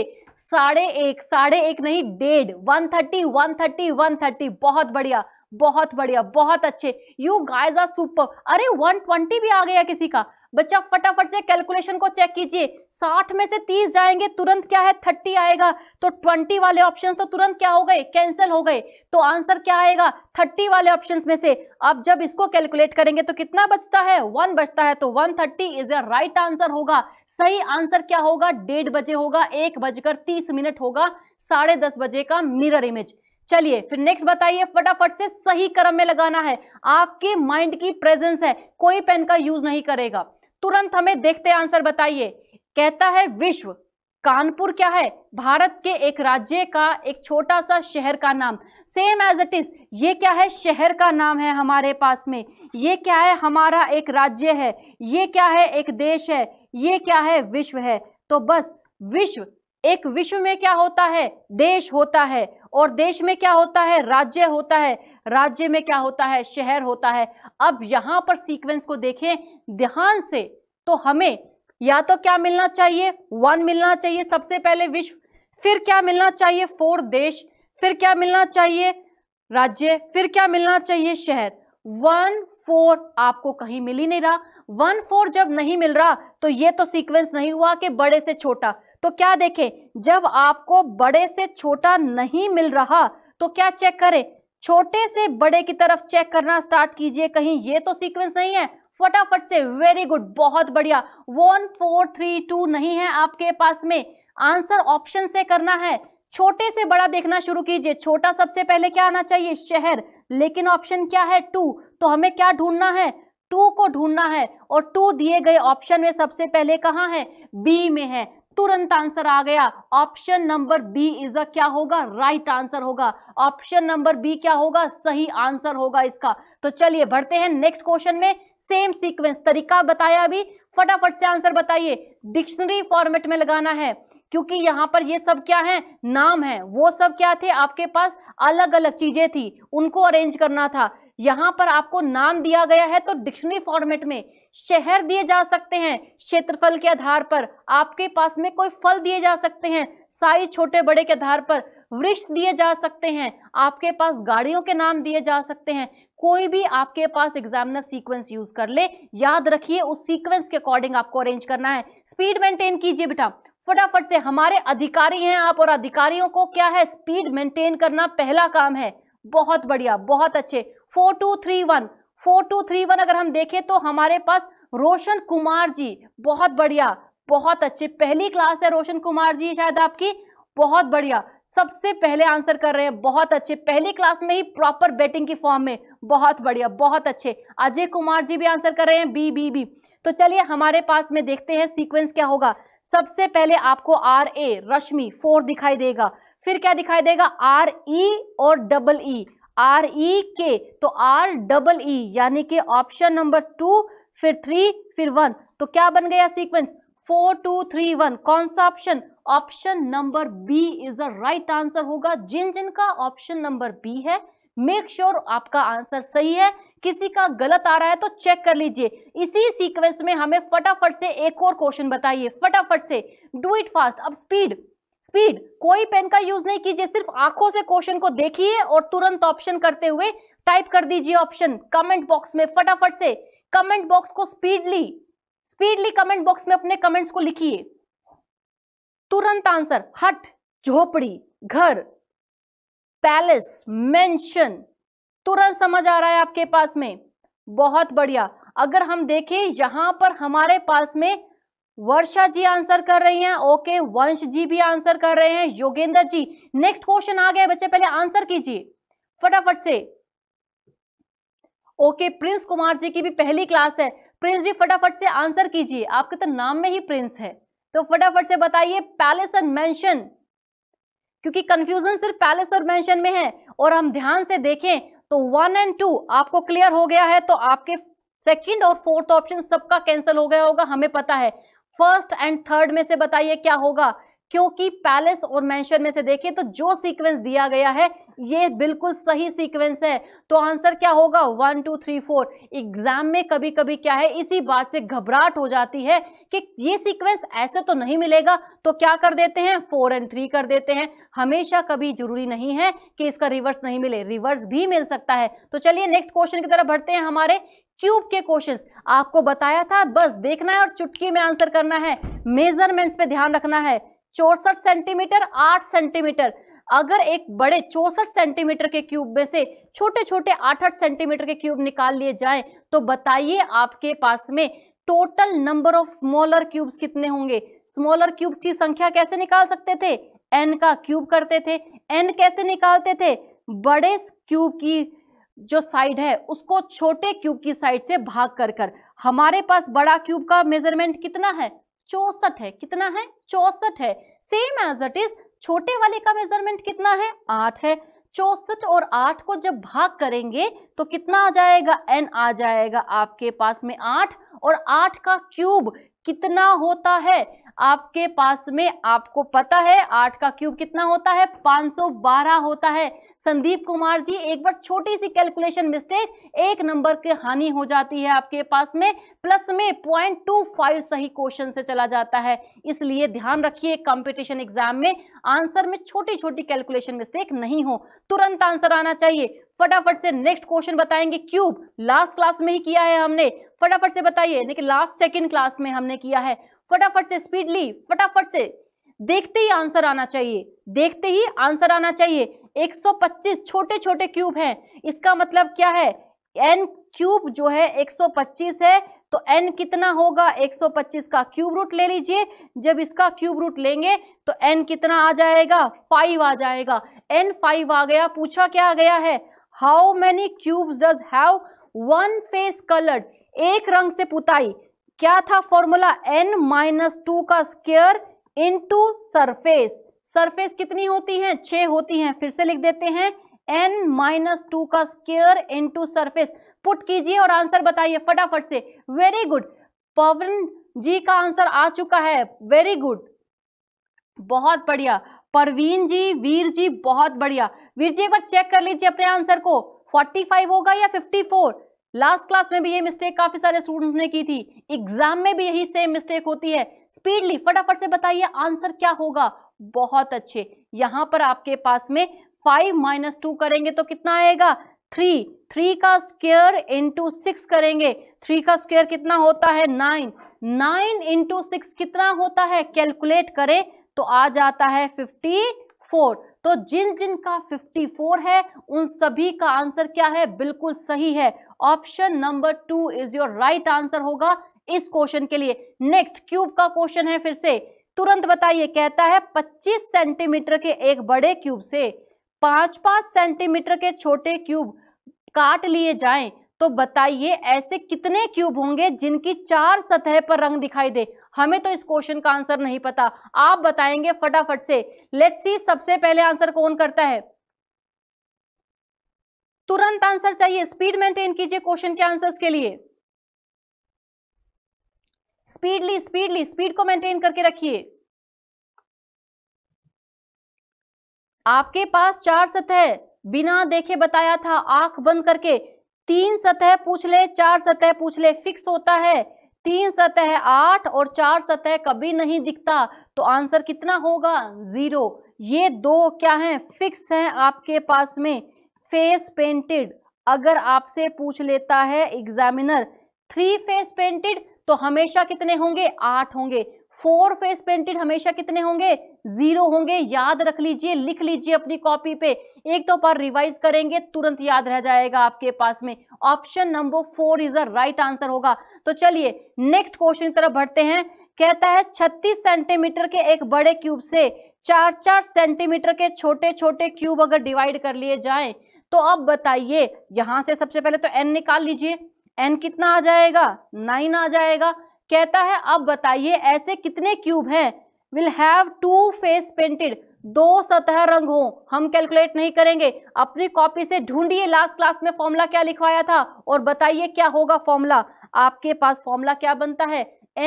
1:30 नहीं, 1:30, 1:30। बहुत बढ़िया, बहुत बढ़िया, बहुत अच्छे। You guys are super. अरे 120 भी आ गया किसी का। बच्चा फटाफट से कैलकुलेशन को चेक कीजिए। 60 में से 30 जाएंगे, तुरंत क्या है 30 आएगा। तो 20 वाले ऑप्शन तो तुरंत क्या हो गए, कैंसिल हो गए। तो आंसर क्या आएगा 30 वाले ऑप्शंस में से। अब जब इसको कैलकुलेट करेंगे तो कितना बचता है, 1 बचता है। तो 1:30 इज अ राइट आंसर होगा। सही आंसर क्या होगा, 1:30 बजे होगा, 1:30 होगा, 10:30 बजे का मिरर इमेज। चलिए फिर नेक्स्ट बताइए, फटाफट से सही क्रम में लगाना है। आपके माइंड की प्रेजेंस है, कोई पेन का यूज नहीं करेगा। तुरंत हमें देखते आंसर बताइए। कहता है विश्व, कानपुर क्या है, भारत के एक राज्य का एक छोटा सा शहर का नाम। सेम एज इट इज, ये क्या है, शहर का नाम है हमारे पास में। ये क्या है, हमारा एक राज्य है। ये क्या है, एक देश है। ये क्या है, विश्व है। तो बस विश्व, एक विश्व में क्या होता है, देश होता है। और देश में क्या होता है, राज्य होता है। राज्य में क्या होता है, शहर होता है। अब यहां पर सीक्वेंस को देखें ध्यान से, तो हमें या तो क्या मिलना चाहिए, 1 मिलना चाहिए सबसे पहले विश्व, फिर क्या मिलना चाहिए 4 देश, फिर क्या मिलना चाहिए राज्य, फिर क्या मिलना चाहिए शहर। 1 4 आपको कहीं मिल ही नहीं रहा। 1 4 जब नहीं मिल रहा तो ये तो सीक्वेंस नहीं हुआ कि बड़े से छोटा। तो क्या देखें, जब आपको बड़े से छोटा नहीं मिल रहा तो क्या चेक करें, छोटे से बड़े की तरफ चेक करना स्टार्ट कीजिए। कहीं ये तो सीक्वेंस नहीं है, फटाफट से। वेरी गुड, बहुत बढ़िया। 1 4 3 2 नहीं है आपके पास में, आंसर ऑप्शन से करना है। छोटे से बड़ा देखना शुरू कीजिए। छोटा सबसे पहले क्या आना चाहिए, शहर, लेकिन ऑप्शन क्या है 2। तो हमें क्या ढूंढना है, 2 को ढूंढना है। और 2 दिए गए ऑप्शन में सबसे पहले कहां है, बी में है। तुरंत आंसर आ गया, option number B is a क्या होगा, राइट आंसर होगा। ऑप्शन नंबर बी क्या होगा, सही आंसर होगा इसका। तो चलिए बढ़ते हैं नेक्स्ट क्वेश्चन में। सेम सीक्वेंस, तरीका बताया अभी, फटाफट से आंसर बताइए। डिक्शनरी फॉर्मेट में लगाना है, क्योंकि यहां पर ये सब क्या है, नाम है। वो सब क्या थे आपके पास, अलग अलग चीजें थी, उनको अरेंज करना था। यहां पर आपको नाम दिया गया है तो डिक्शनरी फॉर्मेट में शहर दिए जा सकते हैं क्षेत्रफल के आधार पर। आपके पास में कोई फल दिए जा सकते हैं साइज छोटे बड़े के आधार पर। वृक्ष दिए जा सकते हैं, आपके पास गाड़ियों के नाम दिए जा सकते हैं, कोई भी आपके पास एग्जामिनर सीक्वेंस यूज कर ले, याद रखिए उस सीक्वेंस के अकॉर्डिंग आपको अरेंज करना है। स्पीड मेंटेन कीजिए बेटा फटाफट से, हमारे अधिकारी हैं आप और अधिकारियों को क्या है, स्पीड मेंटेन करना पहला काम है। बहुत बढ़िया, बहुत अच्छे। 4231 अगर हम देखें तो हमारे पास रोशन कुमार जी, बहुत बढ़िया, बहुत अच्छे, पहली क्लास है रोशन कुमार जी शायद आपकी, बहुत बढ़िया, सबसे पहले आंसर कर रहे हैं, बहुत अच्छे, पहली क्लास में ही प्रॉपर बैटिंग की फॉर्म में, बहुत बढ़िया, बहुत अच्छे। अजय कुमार जी भी आंसर कर रहे हैं, बी। तो चलिए हमारे पास में देखते हैं सीक्वेंस क्या होगा। सबसे पहले आपको RA रश्मि 4 दिखाई देगा, फिर क्या दिखाई देगा, RE और EE, REK, तो REE यानी कि ऑप्शन नंबर 2, फिर 3, फिर 1, तो क्या बन गया सीक्वेंस, 4231। कौन सा option, option number B is the right answer होगा। जिन जिनका ऑप्शन नंबर बी है मेक श्योर आपका आंसर सही है, किसी का गलत आ रहा है तो चेक कर लीजिए। इसी सीक्वेंस में हमें फटाफट से एक और क्वेश्चन बताइए, फटाफट से, डू इट फास्ट। अब स्पीड, कोई पेन का यूज नहीं कीजिए, सिर्फ आंखों से क्वेश्चन को देखिए और तुरंत ऑप्शन करते हुए टाइप कर दीजिए ऑप्शन कमेंट बॉक्स में। फटाफट से कमेंट बॉक्स को स्पीडली कमेंट बॉक्स में अपने कमेंट्स को लिखिए, तुरंत आंसर। हट, झोपड़ी, घर, पैलेस, मेंशन, तुरंत समझ आ रहा है आपके पास में, बहुत बढ़िया। अगर हम देखें यहां पर हमारे पास में वर्षा जी आंसर कर रही हैं, ओके, वंश जी भी आंसर कर रहे हैं, योगेंद्र जी। नेक्स्ट क्वेश्चन आ गया बच्चे, पहले आंसर कीजिए फटाफट से। ओके, प्रिंस कुमार जी की भी पहली क्लास है, प्रिंस जी फटाफट से आंसर कीजिए, आपके तो नाम में ही प्रिंस है, तो फटाफट से बताइए पैलेस एंड मेंशन, क्योंकि कंफ्यूजन सिर्फ पैलेस और मेंशन में है। और हम ध्यान से देखें तो 1 और 2 आपको क्लियर हो गया है, तो आपके सेकंड और फोर्थ ऑप्शन सबका कैंसिल हो गया होगा, हमें पता है। फर्स्ट एंड थर्ड में से बताइए क्या होगा, क्योंकि पैलेस और मेंशन में से देखें तो जो सीक्वेंस दिया गया है ये बिल्कुल सही सीक्वेंस है, तो आंसर क्या होगा 1 2 3 4। एग्जाम में कभी कभी क्या है, इसी बात से घबराहट हो जाती है कि ये सीक्वेंस ऐसे तो नहीं मिलेगा, तो क्या कर देते हैं 4 और 3 कर देते हैं। हमेशा कभी जरूरी नहीं है कि इसका रिवर्स नहीं मिले, रिवर्स भी मिल सकता है। तो चलिए नेक्स्ट क्वेश्चन की तरफ बढ़ते हैं। हमारे क्यूब के क्वेश्चंस आपको बताया था, बस देखना है और चुटकी में आंसर करना है। मेजरमेंट्स पे ध्यान रखना है, 64 सेंटीमीटर, 8 सेंटीमीटर। अगर एक बड़े 64 सेंटीमीटर के क्यूब में से छोटे छोटे 8-8 सेंटीमीटर के क्यूब निकाल लिए जाएं, तो बताइए आपके पास में total number of smaller cubes कितने होंगे। स्मॉलर क्यूब की संख्या कैसे निकाल सकते थे, n का क्यूब करते थे। n कैसे निकालते थे, बड़े क्यूब की जो साइड है उसको छोटे क्यूब की साइड से भाग कर। हमारे पास बड़ा क्यूब का मेजरमेंट कितना है, 64 है। कितना है, 64 है। सेम एज इट इज छोटे वाले का मेजरमेंट कितना है, 8 है। 64 और 8 को जब भाग करेंगे तो कितना आ जाएगा, n आ जाएगा आपके पास में 8। और 8 का क्यूब कितना होता है आपके पास में, आपको पता है 8 का क्यूब कितना होता है, 512 होता है। संदीप कुमार जी एक बार छोटी सी कैलकुलेशन मिस्टेक, 1 नंबर की हानि हो जाती है आपके पास में, प्लस में 0.25 सही क्वेश्चन से चला जाता है। इसलिए ध्यान रखिए कंपटीशन एग्जाम में आंसर में छोटी छोटी कैलकुलेशन मिस्टेक नहीं हो, तुरंत आंसर आना चाहिए। फटाफट से नेक्स्ट क्वेश्चन बताएंगे। क्यूब लास्ट क्लास में ही किया है हमने, फटाफट से बताइए, लेकिन लास्ट सेकेंड क्लास में हमने किया है। फटाफट से स्पीडली, फटाफट से, देखते ही आंसर आना चाहिए, देखते ही आंसर आना चाहिए। 125 छोटे छोटे क्यूब हैं, इसका मतलब क्या है, n क्यूब जो है 125 है, तो n कितना होगा, 125 का क्यूब रूट ले लीजिए। जब इसका क्यूब रूट लेंगे तो n कितना आ जाएगा, 5 आ जाएगा। n 5 आ गया। पूछा क्या गया है, how many cubes does have one face coloured, एक रंग से पुताई। क्या था फॉर्मूला, n-2 का स्क्वायर इनटू सरफेस। सरफेस कितनी होती है, 6 होती हैं। फिर से लिख देते हैं n-2 का स्क्वायर इनटू सरफेस। पुट कीजिए और आंसर बताइए फटाफट से। वेरी गुड, पवन जी का आंसर आ चुका है, वेरी गुड, बहुत बढ़िया। परवीन जी, वीर जी, बहुत बढ़िया। वीर जी एक बार चेक कर लीजिए अपने आंसर को, 45 होगा या 54। लास्ट क्लास में भी ये मिस्टेक काफी सारे स्टूडेंट्स ने की थी, एग्जाम में भी यही सेम मिस्टेक होती है। स्पीडली फटाफट से बताइए आंसर क्या होगा, बहुत अच्छे। यहां पर आपके पास में 5 माइनस 2 करेंगे तो कितना आएगा 3, 3 का स्क्वायर इंटू 6 करेंगे, 3 का स्क्वायर कितना होता है 9, 9 इंटू 6 कितना होता है, कैलकुलेट करें तो आ जाता है 54। तो जिन जिन का 54 है उन सभी का आंसर क्या है, बिल्कुल सही है। Option number 2 is your right answer होगा इस क्वेश्चन के लिए। नेक्स्ट क्यूब का क्वेश्चन है, फिर से तुरंत बताइए। कहता है 25 सेंटीमीटर के एक बड़े क्यूब से 5-5 सेंटीमीटर के छोटे क्यूब काट लिए जाएं तो बताइए ऐसे कितने क्यूब होंगे जिनकी 4 सतह पर रंग दिखाई दे। हमें तो इस क्वेश्चन का आंसर नहीं पता, आप बताएंगे फटाफट से। लेट्स सी सबसे पहले आंसर कौन करता है, तुरंत आंसर चाहिए, स्पीड मेंटेन कीजिए क्वेश्चन के आंसर्स के लिए। स्पीड को मेंटेन करके रखिए। आपके पास 4 सतह बिना देखे बताया था, आंख बंद करके 3 सतह पूछ ले 4 सतह पूछ ले, फिक्स होता है 3 सतह 8 और 4 सतह कभी नहीं दिखता, तो आंसर कितना होगा 0। ये दो क्या हैं, फिक्स हैं आपके पास में। फेस पेंटेड अगर आपसे पूछ लेता है एग्जामिनर 3 फेस पेंटेड तो हमेशा कितने होंगे 8 होंगे, 4 फेस पेंटेड हमेशा कितने होंगे 0 होंगे। याद रख लीजिए, लिख लीजिए अपनी कॉपी पे, एक तो बार रिवाइज करेंगे तुरंत याद रह जाएगा आपके पास में। Option number 4 is the right answer होगा। तो चलिए नेक्स्ट क्वेश्चन की तरफ बढ़ते हैं। कहता है 36 सेंटीमीटर के एक बड़े क्यूब से 4-4 सेंटीमीटर के छोटे छोटे क्यूब अगर डिवाइड कर लिए जाएं तो अब बताइए, यहां से सबसे पहले तो n निकाल लीजिए, n कितना आ जाएगा 9 आ जाएगा। कहता है अब बताइए ऐसे कितने क्यूब हैं विल हैव 2 फेस पेंटेड, 2 सतह रंग हो। हम कैलकुलेट नहीं करेंगे, अपनी कॉपी से ढूंढिए लास्ट क्लास में फॉर्मूला क्या लिखवाया था और बताइए क्या होगा फॉर्मूला। आपके पास फॉर्मूला क्या बनता है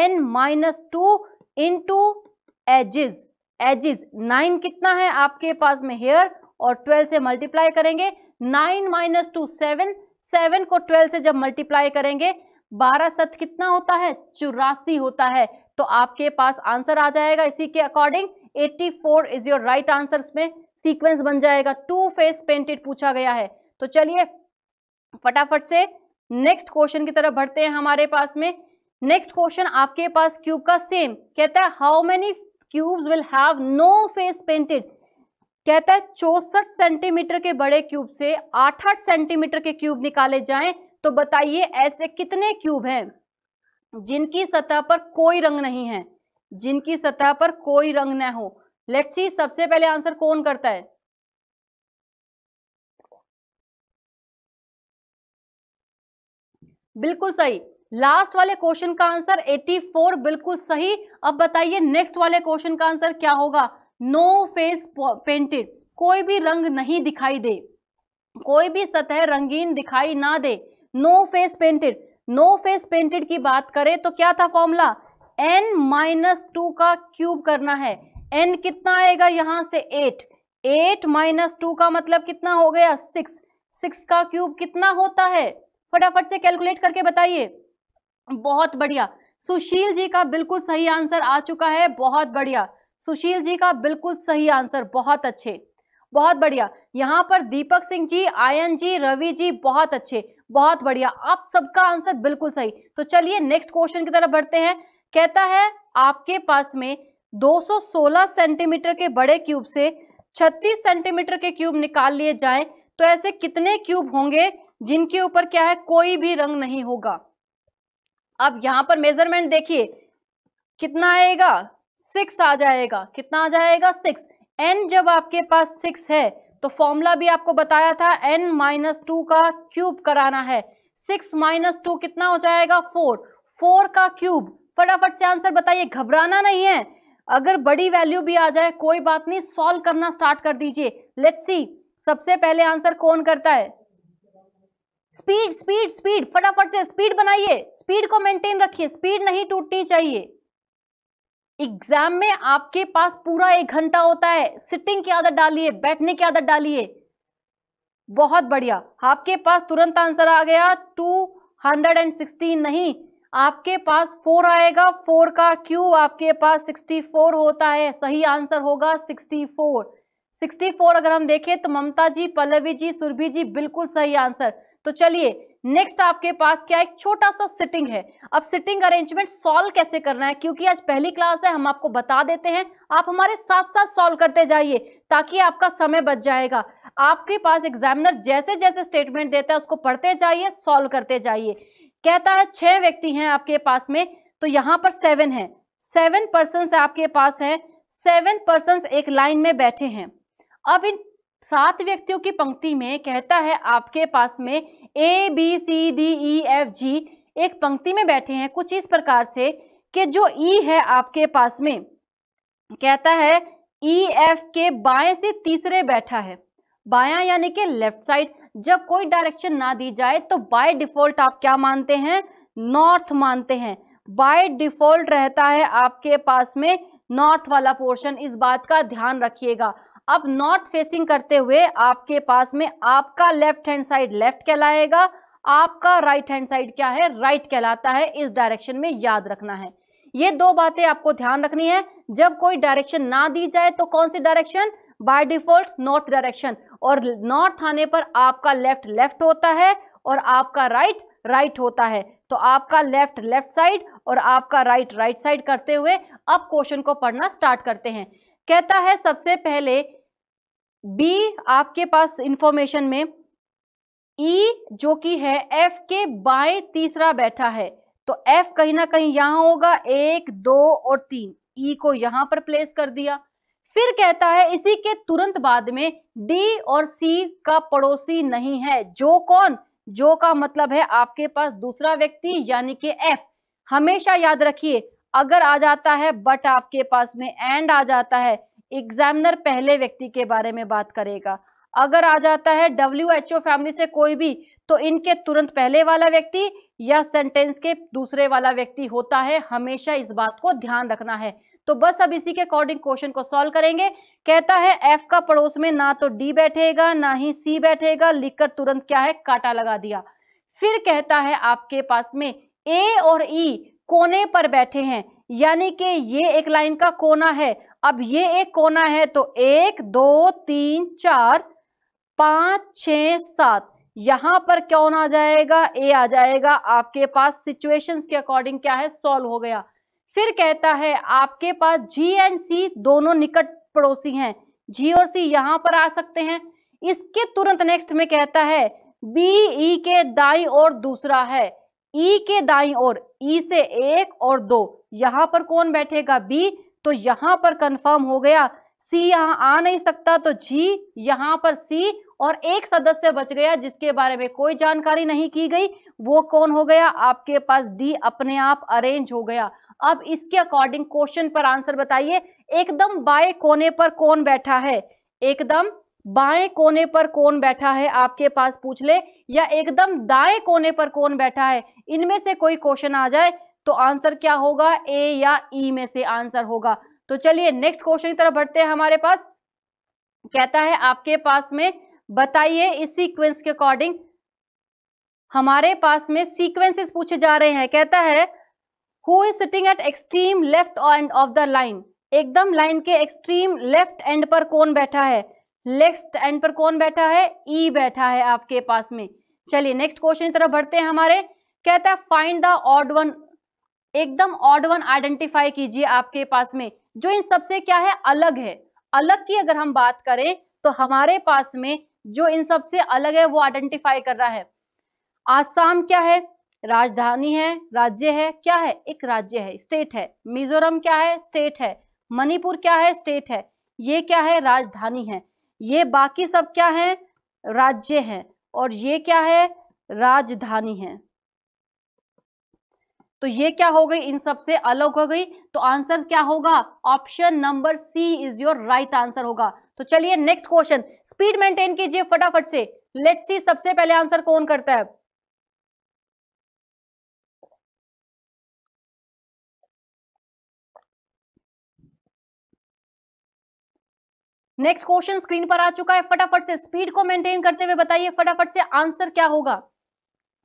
n-2 इंटू एजेस, एजेस 9 कितना है आपके पास में हेयर और 12 से मल्टीप्लाई करेंगे, 9 - 2 7, 7 को 12 से जब मल्टीप्लाई करेंगे 12 7 कितना होता है 84 होता है। तो आपके पास आंसर आ जाएगा इसी के according 84 is your right answer. इसमें सीक्वेंस बन जाएगा, 2 फेस पेंटेड पूछा गया है। तो चलिए फटाफट से नेक्स्ट क्वेश्चन की तरफ बढ़ते हैं। हमारे पास में नेक्स्ट क्वेश्चन आपके पास क्यूब का सेम कहता है how many cubes will have no face painted. कहता है 64 सेंटीमीटर के बड़े क्यूब से 8-8 सेंटीमीटर के क्यूब निकाले जाएं तो बताइए ऐसे कितने क्यूब हैं जिनकी सतह पर कोई रंग नहीं है, जिनकी सतह पर कोई रंग न हो। लेट्स सी सबसे पहले आंसर कौन करता है, बिल्कुल सही। लास्ट वाले क्वेश्चन का आंसर 84 बिल्कुल सही। अब बताइए नेक्स्ट वाले क्वेश्चन का आंसर क्या होगा, नो फेस पेंटेड, कोई भी रंग नहीं दिखाई दे, कोई भी सतह रंगीन दिखाई ना दे, no face painted. No face painted की बात करें तो क्या था फॉर्मूला n-2 का क्यूब करना है। n कितना आएगा यहां से 8, 8 - 2 का मतलब कितना हो गया 6, 6 का क्यूब कितना होता है फटाफट से कैलकुलेट करके बताइए। बहुत बढ़िया, सुशील जी का बिल्कुल सही आंसर आ चुका है, बहुत बढ़िया, सुशील जी का बिल्कुल सही आंसर, बहुत अच्छे, बहुत बढ़िया। यहाँ पर दीपक सिंह जी, आयन जी, रवि जी, बहुत अच्छे, बहुत बढ़िया, आप सबका आंसर बिल्कुल सही। तो चलिए नेक्स्ट क्वेश्चन की तरफ बढ़ते हैं। कहता है आपके पास में 216 सेंटीमीटर के बड़े क्यूब से 36 सेंटीमीटर के क्यूब निकाल लिए जाएं तो ऐसे कितने क्यूब होंगे जिनके ऊपर क्या है कोई भी रंग नहीं होगा। अब यहां पर मेजरमेंट देखिए कितना आएगा 6 आ जाएगा, कितना आ जाएगा 6। n जब आपके पास 6 है तो फॉर्मूला भी आपको बताया था n - 2 का क्यूब कराना है, 6 - 2 कितना हो जाएगा 4, 4 का क्यूब। फटाफट से आंसर बताइए, घबराना नहीं है, अगर बड़ी वैल्यू भी आ जाए कोई बात नहीं, सॉल्व करना स्टार्ट कर दीजिए। लेट्स सी सबसे पहले आंसर कौन करता है, स्पीड स्पीड स्पीड, फटाफट से स्पीड बनाइए, स्पीड को मेंटेन रखिए, स्पीड नहीं टूटनी चाहिए। एग्जाम में आपके पास पूरा 1 घंटा होता है, सिटिंग की आदत डालिए, बैठने की आदत डालिए। बहुत बढ़िया, आपके पास तुरंत आंसर आ गया 216 नहीं, आपके पास 4 आएगा, 4 का क्यूब आपके पास 64 होता है। सही आंसर होगा 64। 64 अगर हम देखें तो ममता जी, पल्लवी जी, सुरभि जी, बिल्कुल सही आंसर। तो चलिए नेक्स्ट आपके पास क्या, एक छोटा सा सिटिंग है। अब सिटिंग अरेंजमेंट सॉल्व कैसे करना है, क्योंकि आज पहली क्लास है, हम आपको बता देते हैं, आप हमारे साथ साथ सॉल्व करते जाइए ताकि आपका समय बच जाएगा। आपके पास एग्जामिनर जैसे जैसे स्टेटमेंट देता है उसको पढ़ते जाइए, सॉल्व करते जाइए। कहता है 6 व्यक्ति हैं आपके पास में, तो यहां पर 7 है, 7 पर्सन्स आपके पास हैं, 7 पर्सन्स एक लाइन में बैठे हैं। अब इन 7 व्यक्तियों की पंक्ति में कहता है आपके पास में A B C D E F G एक पंक्ति में बैठे हैं कुछ इस प्रकार से कि जो E है आपके पास में, कहता है E F के बाएं से तीसरे बैठा है। बायां यानी कि लेफ्ट साइड। जब कोई डायरेक्शन ना दी जाए तो बाय डिफॉल्ट आप क्या मानते हैं, नॉर्थ मानते हैं। बाय डिफॉल्ट रहता है आपके पास में नॉर्थ वाला पोर्शन, इस बात का ध्यान रखिएगा। अब नॉर्थ फेसिंग करते हुए आपके पास में आपका लेफ्ट हैंड साइड लेफ्ट कहलाएगा, आपका राइट हैंड साइड क्या है, राइट कहलाता है। इस डायरेक्शन में याद रखना है। ये 2 बातें आपको ध्यान रखनी है। जब कोई डायरेक्शन ना दी जाए तो कौन सी direction, by default north direction, और नॉर्थ आने पर आपका लेफ्ट लेफ्ट होता है और आपका राइट राइट होता है। तो आपका लेफ्ट लेफ्ट साइड और आपका राइट राइट साइड करते हुए अब क्वेश्चन को पढ़ना स्टार्ट करते हैं। कहता है सबसे पहले बी आपके पास इंफॉर्मेशन में ई जो कि है एफ के बाएं तीसरा बैठा है, तो एफ कहीं ना कहीं यहां होगा, 1 2 और 3, ई को यहां पर प्लेस कर दिया। फिर कहता है इसी के तुरंत बाद में डी और सी का पड़ोसी नहीं है। जो कौन, जो का मतलब है आपके पास दूसरा व्यक्ति यानी कि एफ। हमेशा याद रखिए अगर आ जाता है बट आपके पास में एंड आ जाता है, एग्जामिनर पहले व्यक्ति के बारे में बात करेगा। अगर आ जाता है WHO फैमिली से कोई भी, तो इनके तुरंत पहले वाला व्यक्ति या सेंटेंस के दूसरे वाला व्यक्ति होता है। हमेशा इस बात को ध्यान रखना है। तो बस अब इसी के अकॉर्डिंग क्वेश्चन को सॉल्व करेंगे। कहता है एफ का पड़ोस में ना तो डी बैठेगा ना ही सी बैठेगा, लिखकर तुरंत क्या है, काटा लगा दिया। फिर कहता है आपके पास में ए और ई कोने पर बैठे हैं, यानी कि ये एक लाइन का कोना है। अब ये एक कोना है तो 1 2 3 4 5 6 7, यहां पर कौन आ जाएगा, ए आ जाएगा। आपके पास सिचुएशंस के अकॉर्डिंग क्या है, सॉल्व हो गया। फिर कहता है आपके पास जी एंड सी दोनों निकट पड़ोसी हैं, जी और सी यहां पर आ सकते हैं। इसके तुरंत नेक्स्ट में कहता है बी ई के दाईं ओर दूसरा है, ई के दाईं ओर, ई से 1 और 2, यहां पर कौन बैठेगा, बी। तो यहां पर कंफर्म हो गया, सी यहां आ नहीं सकता तो जी, यहां पर सी, और एक सदस्य बच गया जिसके बारे में कोई जानकारी नहीं की गई, वो कौन हो गया, आपके पास डी अपने आप अरेंज हो गया। अब इसके अकॉर्डिंग क्वेश्चन पर आंसर बताइए। एकदम बाएं कोने पर कौन बैठा है, एकदम बाएं कोने पर कौन बैठा है आपके पास पूछ ले, या एकदम दाएं कोने पर कौन बैठा है, इनमें से कोई क्वेश्चन आ जाए तो आंसर क्या होगा, ए या ई में से आंसर होगा। तो चलिए नेक्स्ट क्वेश्चन की तरफ बढ़ते हैं। हमारे पास कहता है आपके पास में बताइए इस सीक्वेंस के अकॉर्डिंग, हमारे पास में सीक्वेंसेस पूछे जा रहे हैं। कहता है who is sitting at extreme left end of the line, एकदम लाइन के एक्सट्रीम लेफ्ट एंड पर कौन बैठा है, लेफ्ट एंड पर कौन बैठा है, ई बैठा है आपके पास में। चलिए नेक्स्ट क्वेश्चन की तरफ बढ़ते हैं हमारे। कहता है फाइंड द ऑड वन, एकदम ऑड वन आइडेंटिफाई कीजिए आपके पास में जो इन सबसे क्या है, अलग है। अलग की अगर हम बात करें तो हमारे पास में जो इन सबसे अलग है वो आइडेंटिफाई कर रहा है। आसाम क्या है, राजधानी है, राज्य है, क्या है, एक राज्य है, स्टेट है। मिजोरम क्या है, स्टेट है। मणिपुर क्या है, स्टेट है। ये क्या है, राजधानी है। ये बाकी सब क्या है, राज्य हैं, और ये क्या है, राजधानी है। तो ये क्या हो गई, इन सबसे अलग हो गई। तो आंसर क्या होगा, option number C is your right answer होगा। तो चलिए नेक्स्ट क्वेश्चन, स्पीड मेंटेन कीजिए फटाफट से। लेट्स सी सबसे पहले आंसर कौन करता है। नेक्स्ट क्वेश्चन स्क्रीन पर आ चुका है, फटाफट से स्पीड को मेंटेन करते हुए बताइए फटाफट से आंसर क्या होगा।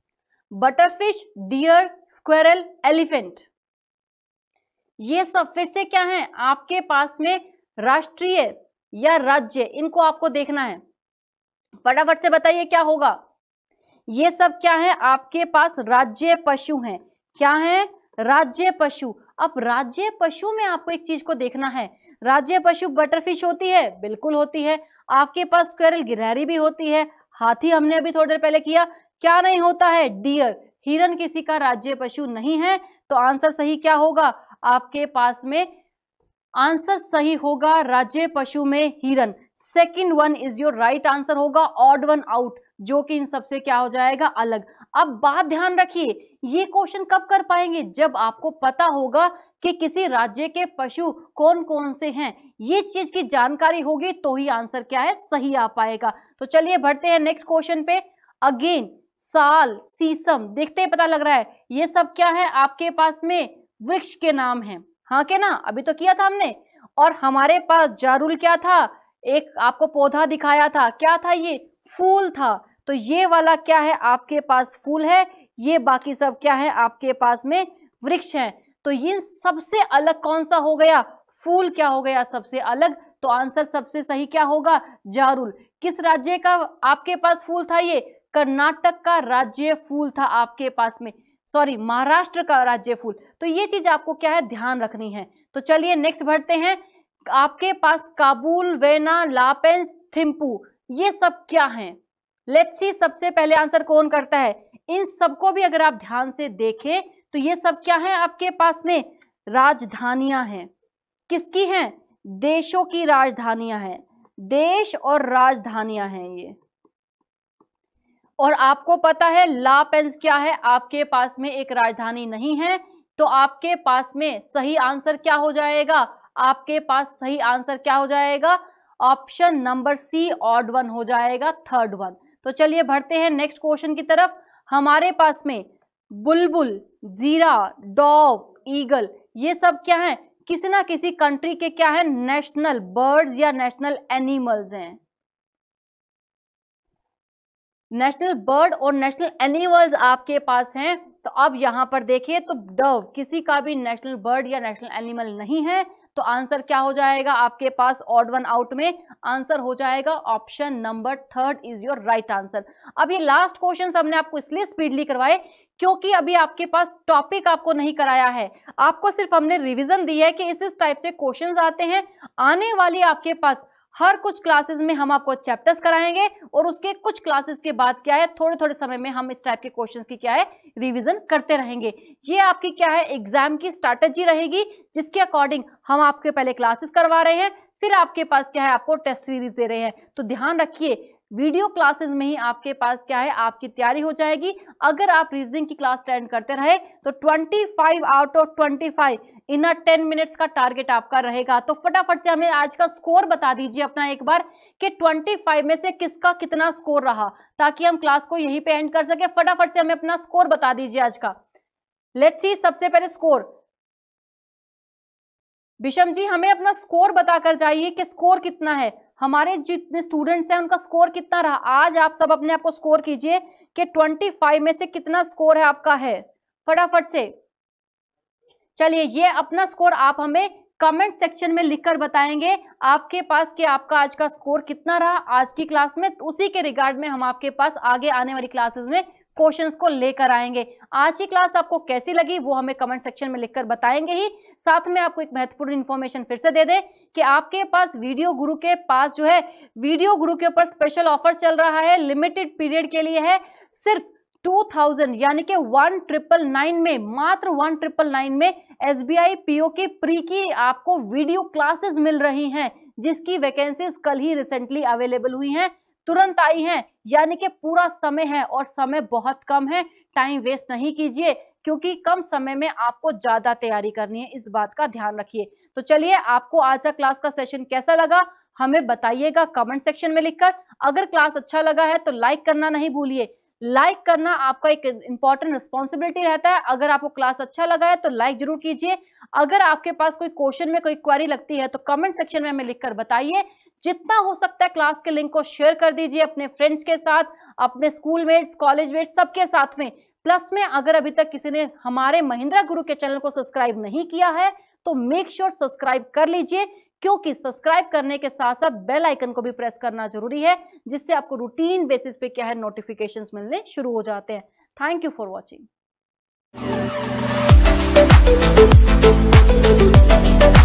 Butterfish, deer, squirrel, elephant. ये सब फिर से क्या है आपके पास में राष्ट्रीय या राज्य, इनको आपको देखना है। फटाफट से बताइए क्या होगा। ये सब क्या है आपके पास राज्य पशु हैं। क्या है? राज्य पशु। अब राज्य पशु में आपको एक चीज को देखना है। राज्य पशु बटरफिश होती है, बिल्कुल होती है। आपके पास स्क्वेरल, गिलहरी भी होती है। हाथी हमने अभी थोड़ी देर पहले किया। क्या नहीं होता है? डियर, हिरन किसी का राज्य पशु नहीं है। तो आंसर सही क्या होगा आपके पास में? आंसर सही होगा राज्य पशु में हिरन। Second one is your right answer होगा, ऑड वन आउट, जो कि इन सबसे क्या हो जाएगा? अलग। अब बात ध्यान रखिए, ये क्वेश्चन कब कर पाएंगे? जब आपको पता होगा कि किसी राज्य के पशु कौन कौन से हैं। ये चीज की जानकारी होगी तो ही आंसर क्या है? सही आ पाएगा। तो चलिए बढ़ते हैं नेक्स्ट क्वेश्चन पे। अगेन साल, शीशम, देखते ही पता लग रहा है ये सब क्या है आपके पास में? वृक्ष के नाम है। हाँ के ना? अभी तो किया था हमने। और हमारे पास जारुल क्या था? एक आपको पौधा दिखाया था। क्या था ये? फूल था। तो ये वाला क्या है आपके पास? फूल है। ये बाकी सब क्या है आपके पास में? वृक्ष है। तो ये सबसे अलग कौन सा हो गया? फूल क्या हो गया सबसे अलग? तो आंसर सबसे सही क्या होगा? जारुल। किस राज्य का आपके पास फूल था ये? कर्नाटक का राज्य फूल था आपके पास में, सॉरी महाराष्ट्र का राज्य फूल। तो ये चीज आपको क्या है? ध्यान रखनी है। तो चलिए नेक्स्ट बढ़ते हैं। आपके पास काबुल, वेना, लापेंस, थिम्पू, ये सब क्या हैं? लेट्स सी सबसे पहले आंसर कौन करता है। इन सबको भी अगर आप ध्यान से देखें तो ये सब क्या है आपके पास में? राजधानियां हैं। किसकी हैं? देशों की राजधानियां हैं। देश और राजधानियां हैं ये। और आपको पता है लापेंस क्या है आपके पास में? एक राजधानी नहीं है। तो आपके पास में सही आंसर क्या हो जाएगा? आपके पास सही आंसर क्या हो जाएगा? Option number C, odd one हो जाएगा, थर्ड वन। तो चलिए बढ़ते हैं नेक्स्ट क्वेश्चन की तरफ। हमारे पास में बुलबुल, जीरा, डॉव, ईगल, ये सब क्या है? किसी ना किसी कंट्री के क्या है? नेशनल बर्ड्स या नेशनल एनिमल्स हैं। नेशनल बर्ड और नेशनल एनिमल्स आपके पास हैं। तो अब यहां पर देखिए तो डव किसी का भी नेशनल बर्ड या नेशनल एनिमल नहीं है। तो आंसर क्या हो जाएगा आपके पास? ऑड वन आउट में आंसर हो जाएगा option number third is your right answer. अब ये लास्ट क्वेश्चन हमने आपको इसलिए स्पीडली करवाए क्योंकि अभी आपके पास टॉपिक आपको नहीं कराया है। आपको सिर्फ हमने रिवीजन दी है कि इस टाइप से क्वेश्चंस आते हैं। आने वाली आपके पास हर कुछ क्लासेस में हम आपको चैप्टर्स कराएंगे और उसके कुछ क्लासेस के बाद क्या है थोड़े थोड़े समय में हम इस टाइप के क्वेश्चंस की क्या है रिवीजन करते रहेंगे। ये आपकी क्या है एग्जाम की स्ट्रैटेजी रहेगी जिसके अकॉर्डिंग हम आपके पहले क्लासेस करवा रहे हैं, फिर आपके पास क्या है आपको टेस्ट सीरीज दे रहे हैं। तो ध्यान रखिए वीडियो क्लासेस में ही आपके पास क्या है आपकी तैयारी हो जाएगी। अगर आप रीजनिंग की क्लास अटेंड करते रहे तो 25 आउट ऑफ 25 इन 10 मिनट्स का टारगेट आपका रहेगा। तो फटाफट से हमें आज का स्कोर बता दीजिए अपना एक बार कि 25 में से किसका कितना स्कोर रहा, ताकि हम क्लास को यहीं पे एंड कर सके। फटाफट से हमें अपना स्कोर बता दीजिए आज का। लेट्स सी सबसे पहले स्कोर। विषम जी हमें अपना स्कोर बताकर जाइए कि स्कोर कितना है, हमारे जितने स्टूडेंट्स हैं उनका स्कोर कितना रहा। आज आप सब अपने आप को स्कोर कीजिए कि 25 में से कितना स्कोर है आपका है, फटाफट से। चलिए ये अपना स्कोर आप हमें कमेंट सेक्शन में लिखकर बताएंगे आपके पास कि आपका आज का स्कोर कितना रहा आज की क्लास में। तो उसी के रिगार्ड में हम आपके पास आगे आने वाली क्लासेस में क्वेश्चंस को लेकर आएंगे। आज की क्लास आपको कैसी लगी वो हमें कमेंट सेक्शन में लिखकर बताएंगे ही। साथ में आपको एक महत्वपूर्ण इन्फॉर्मेशन फिर से दे दें कि आपके पास वीडियो गुरु के पास जो है वीडियो गुरु के ऊपर स्पेशल ऑफर चल रहा है, लिमिटेड पीरियड के लिए है। सिर्फ 2000 यानी कि 1999 में, मात्र 1999 में SBI PO की प्री की आपको वीडियो क्लासेस मिल रही हैं, जिसकी वैकेंसीज कल ही रिसेंटली अवेलेबल हुई हैं, तुरंत आई हैं। यानी कि पूरा समय है और समय बहुत कम है। टाइम वेस्ट नहीं कीजिए क्योंकि कम समय में आपको ज्यादा तैयारी करनी है, इस बात का ध्यान रखिए। तो चलिए आपको आज का क्लास का सेशन कैसा लगा हमें बताइएगा कमेंट सेक्शन में लिखकर। अगर क्लास अच्छा लगा है तो लाइक करना नहीं भूलिए। लाइक करना आपका एक इंपॉर्टेंट रिस्पॉन्सिबिलिटी रहता है। अगर आपको क्लास अच्छा लगा है तो लाइक जरूर कीजिए। अगर आपके पास कोई क्वेश्चन में कोई क्वेरी लगती है तो कमेंट सेक्शन में हमें लिखकर बताइए। जितना हो सकता है क्लास के लिंक को शेयर कर दीजिए अपने फ्रेंड्स के साथ, अपने स्कूल मेट्स, कॉलेज मेट्स सबके साथ में। प्लस में अगर अभी तक किसी ने हमारे महिंद्रा गुरु के चैनल को सब्सक्राइब नहीं किया है तो मेक श्योर सब्सक्राइब कर लीजिए, क्योंकि सब्सक्राइब करने के साथ साथ बेल आइकन को भी प्रेस करना जरूरी है, जिससे आपको रूटीन बेसिस पे क्या है नोटिफिकेशंस मिलने शुरू हो जाते हैं। Thank you for watching.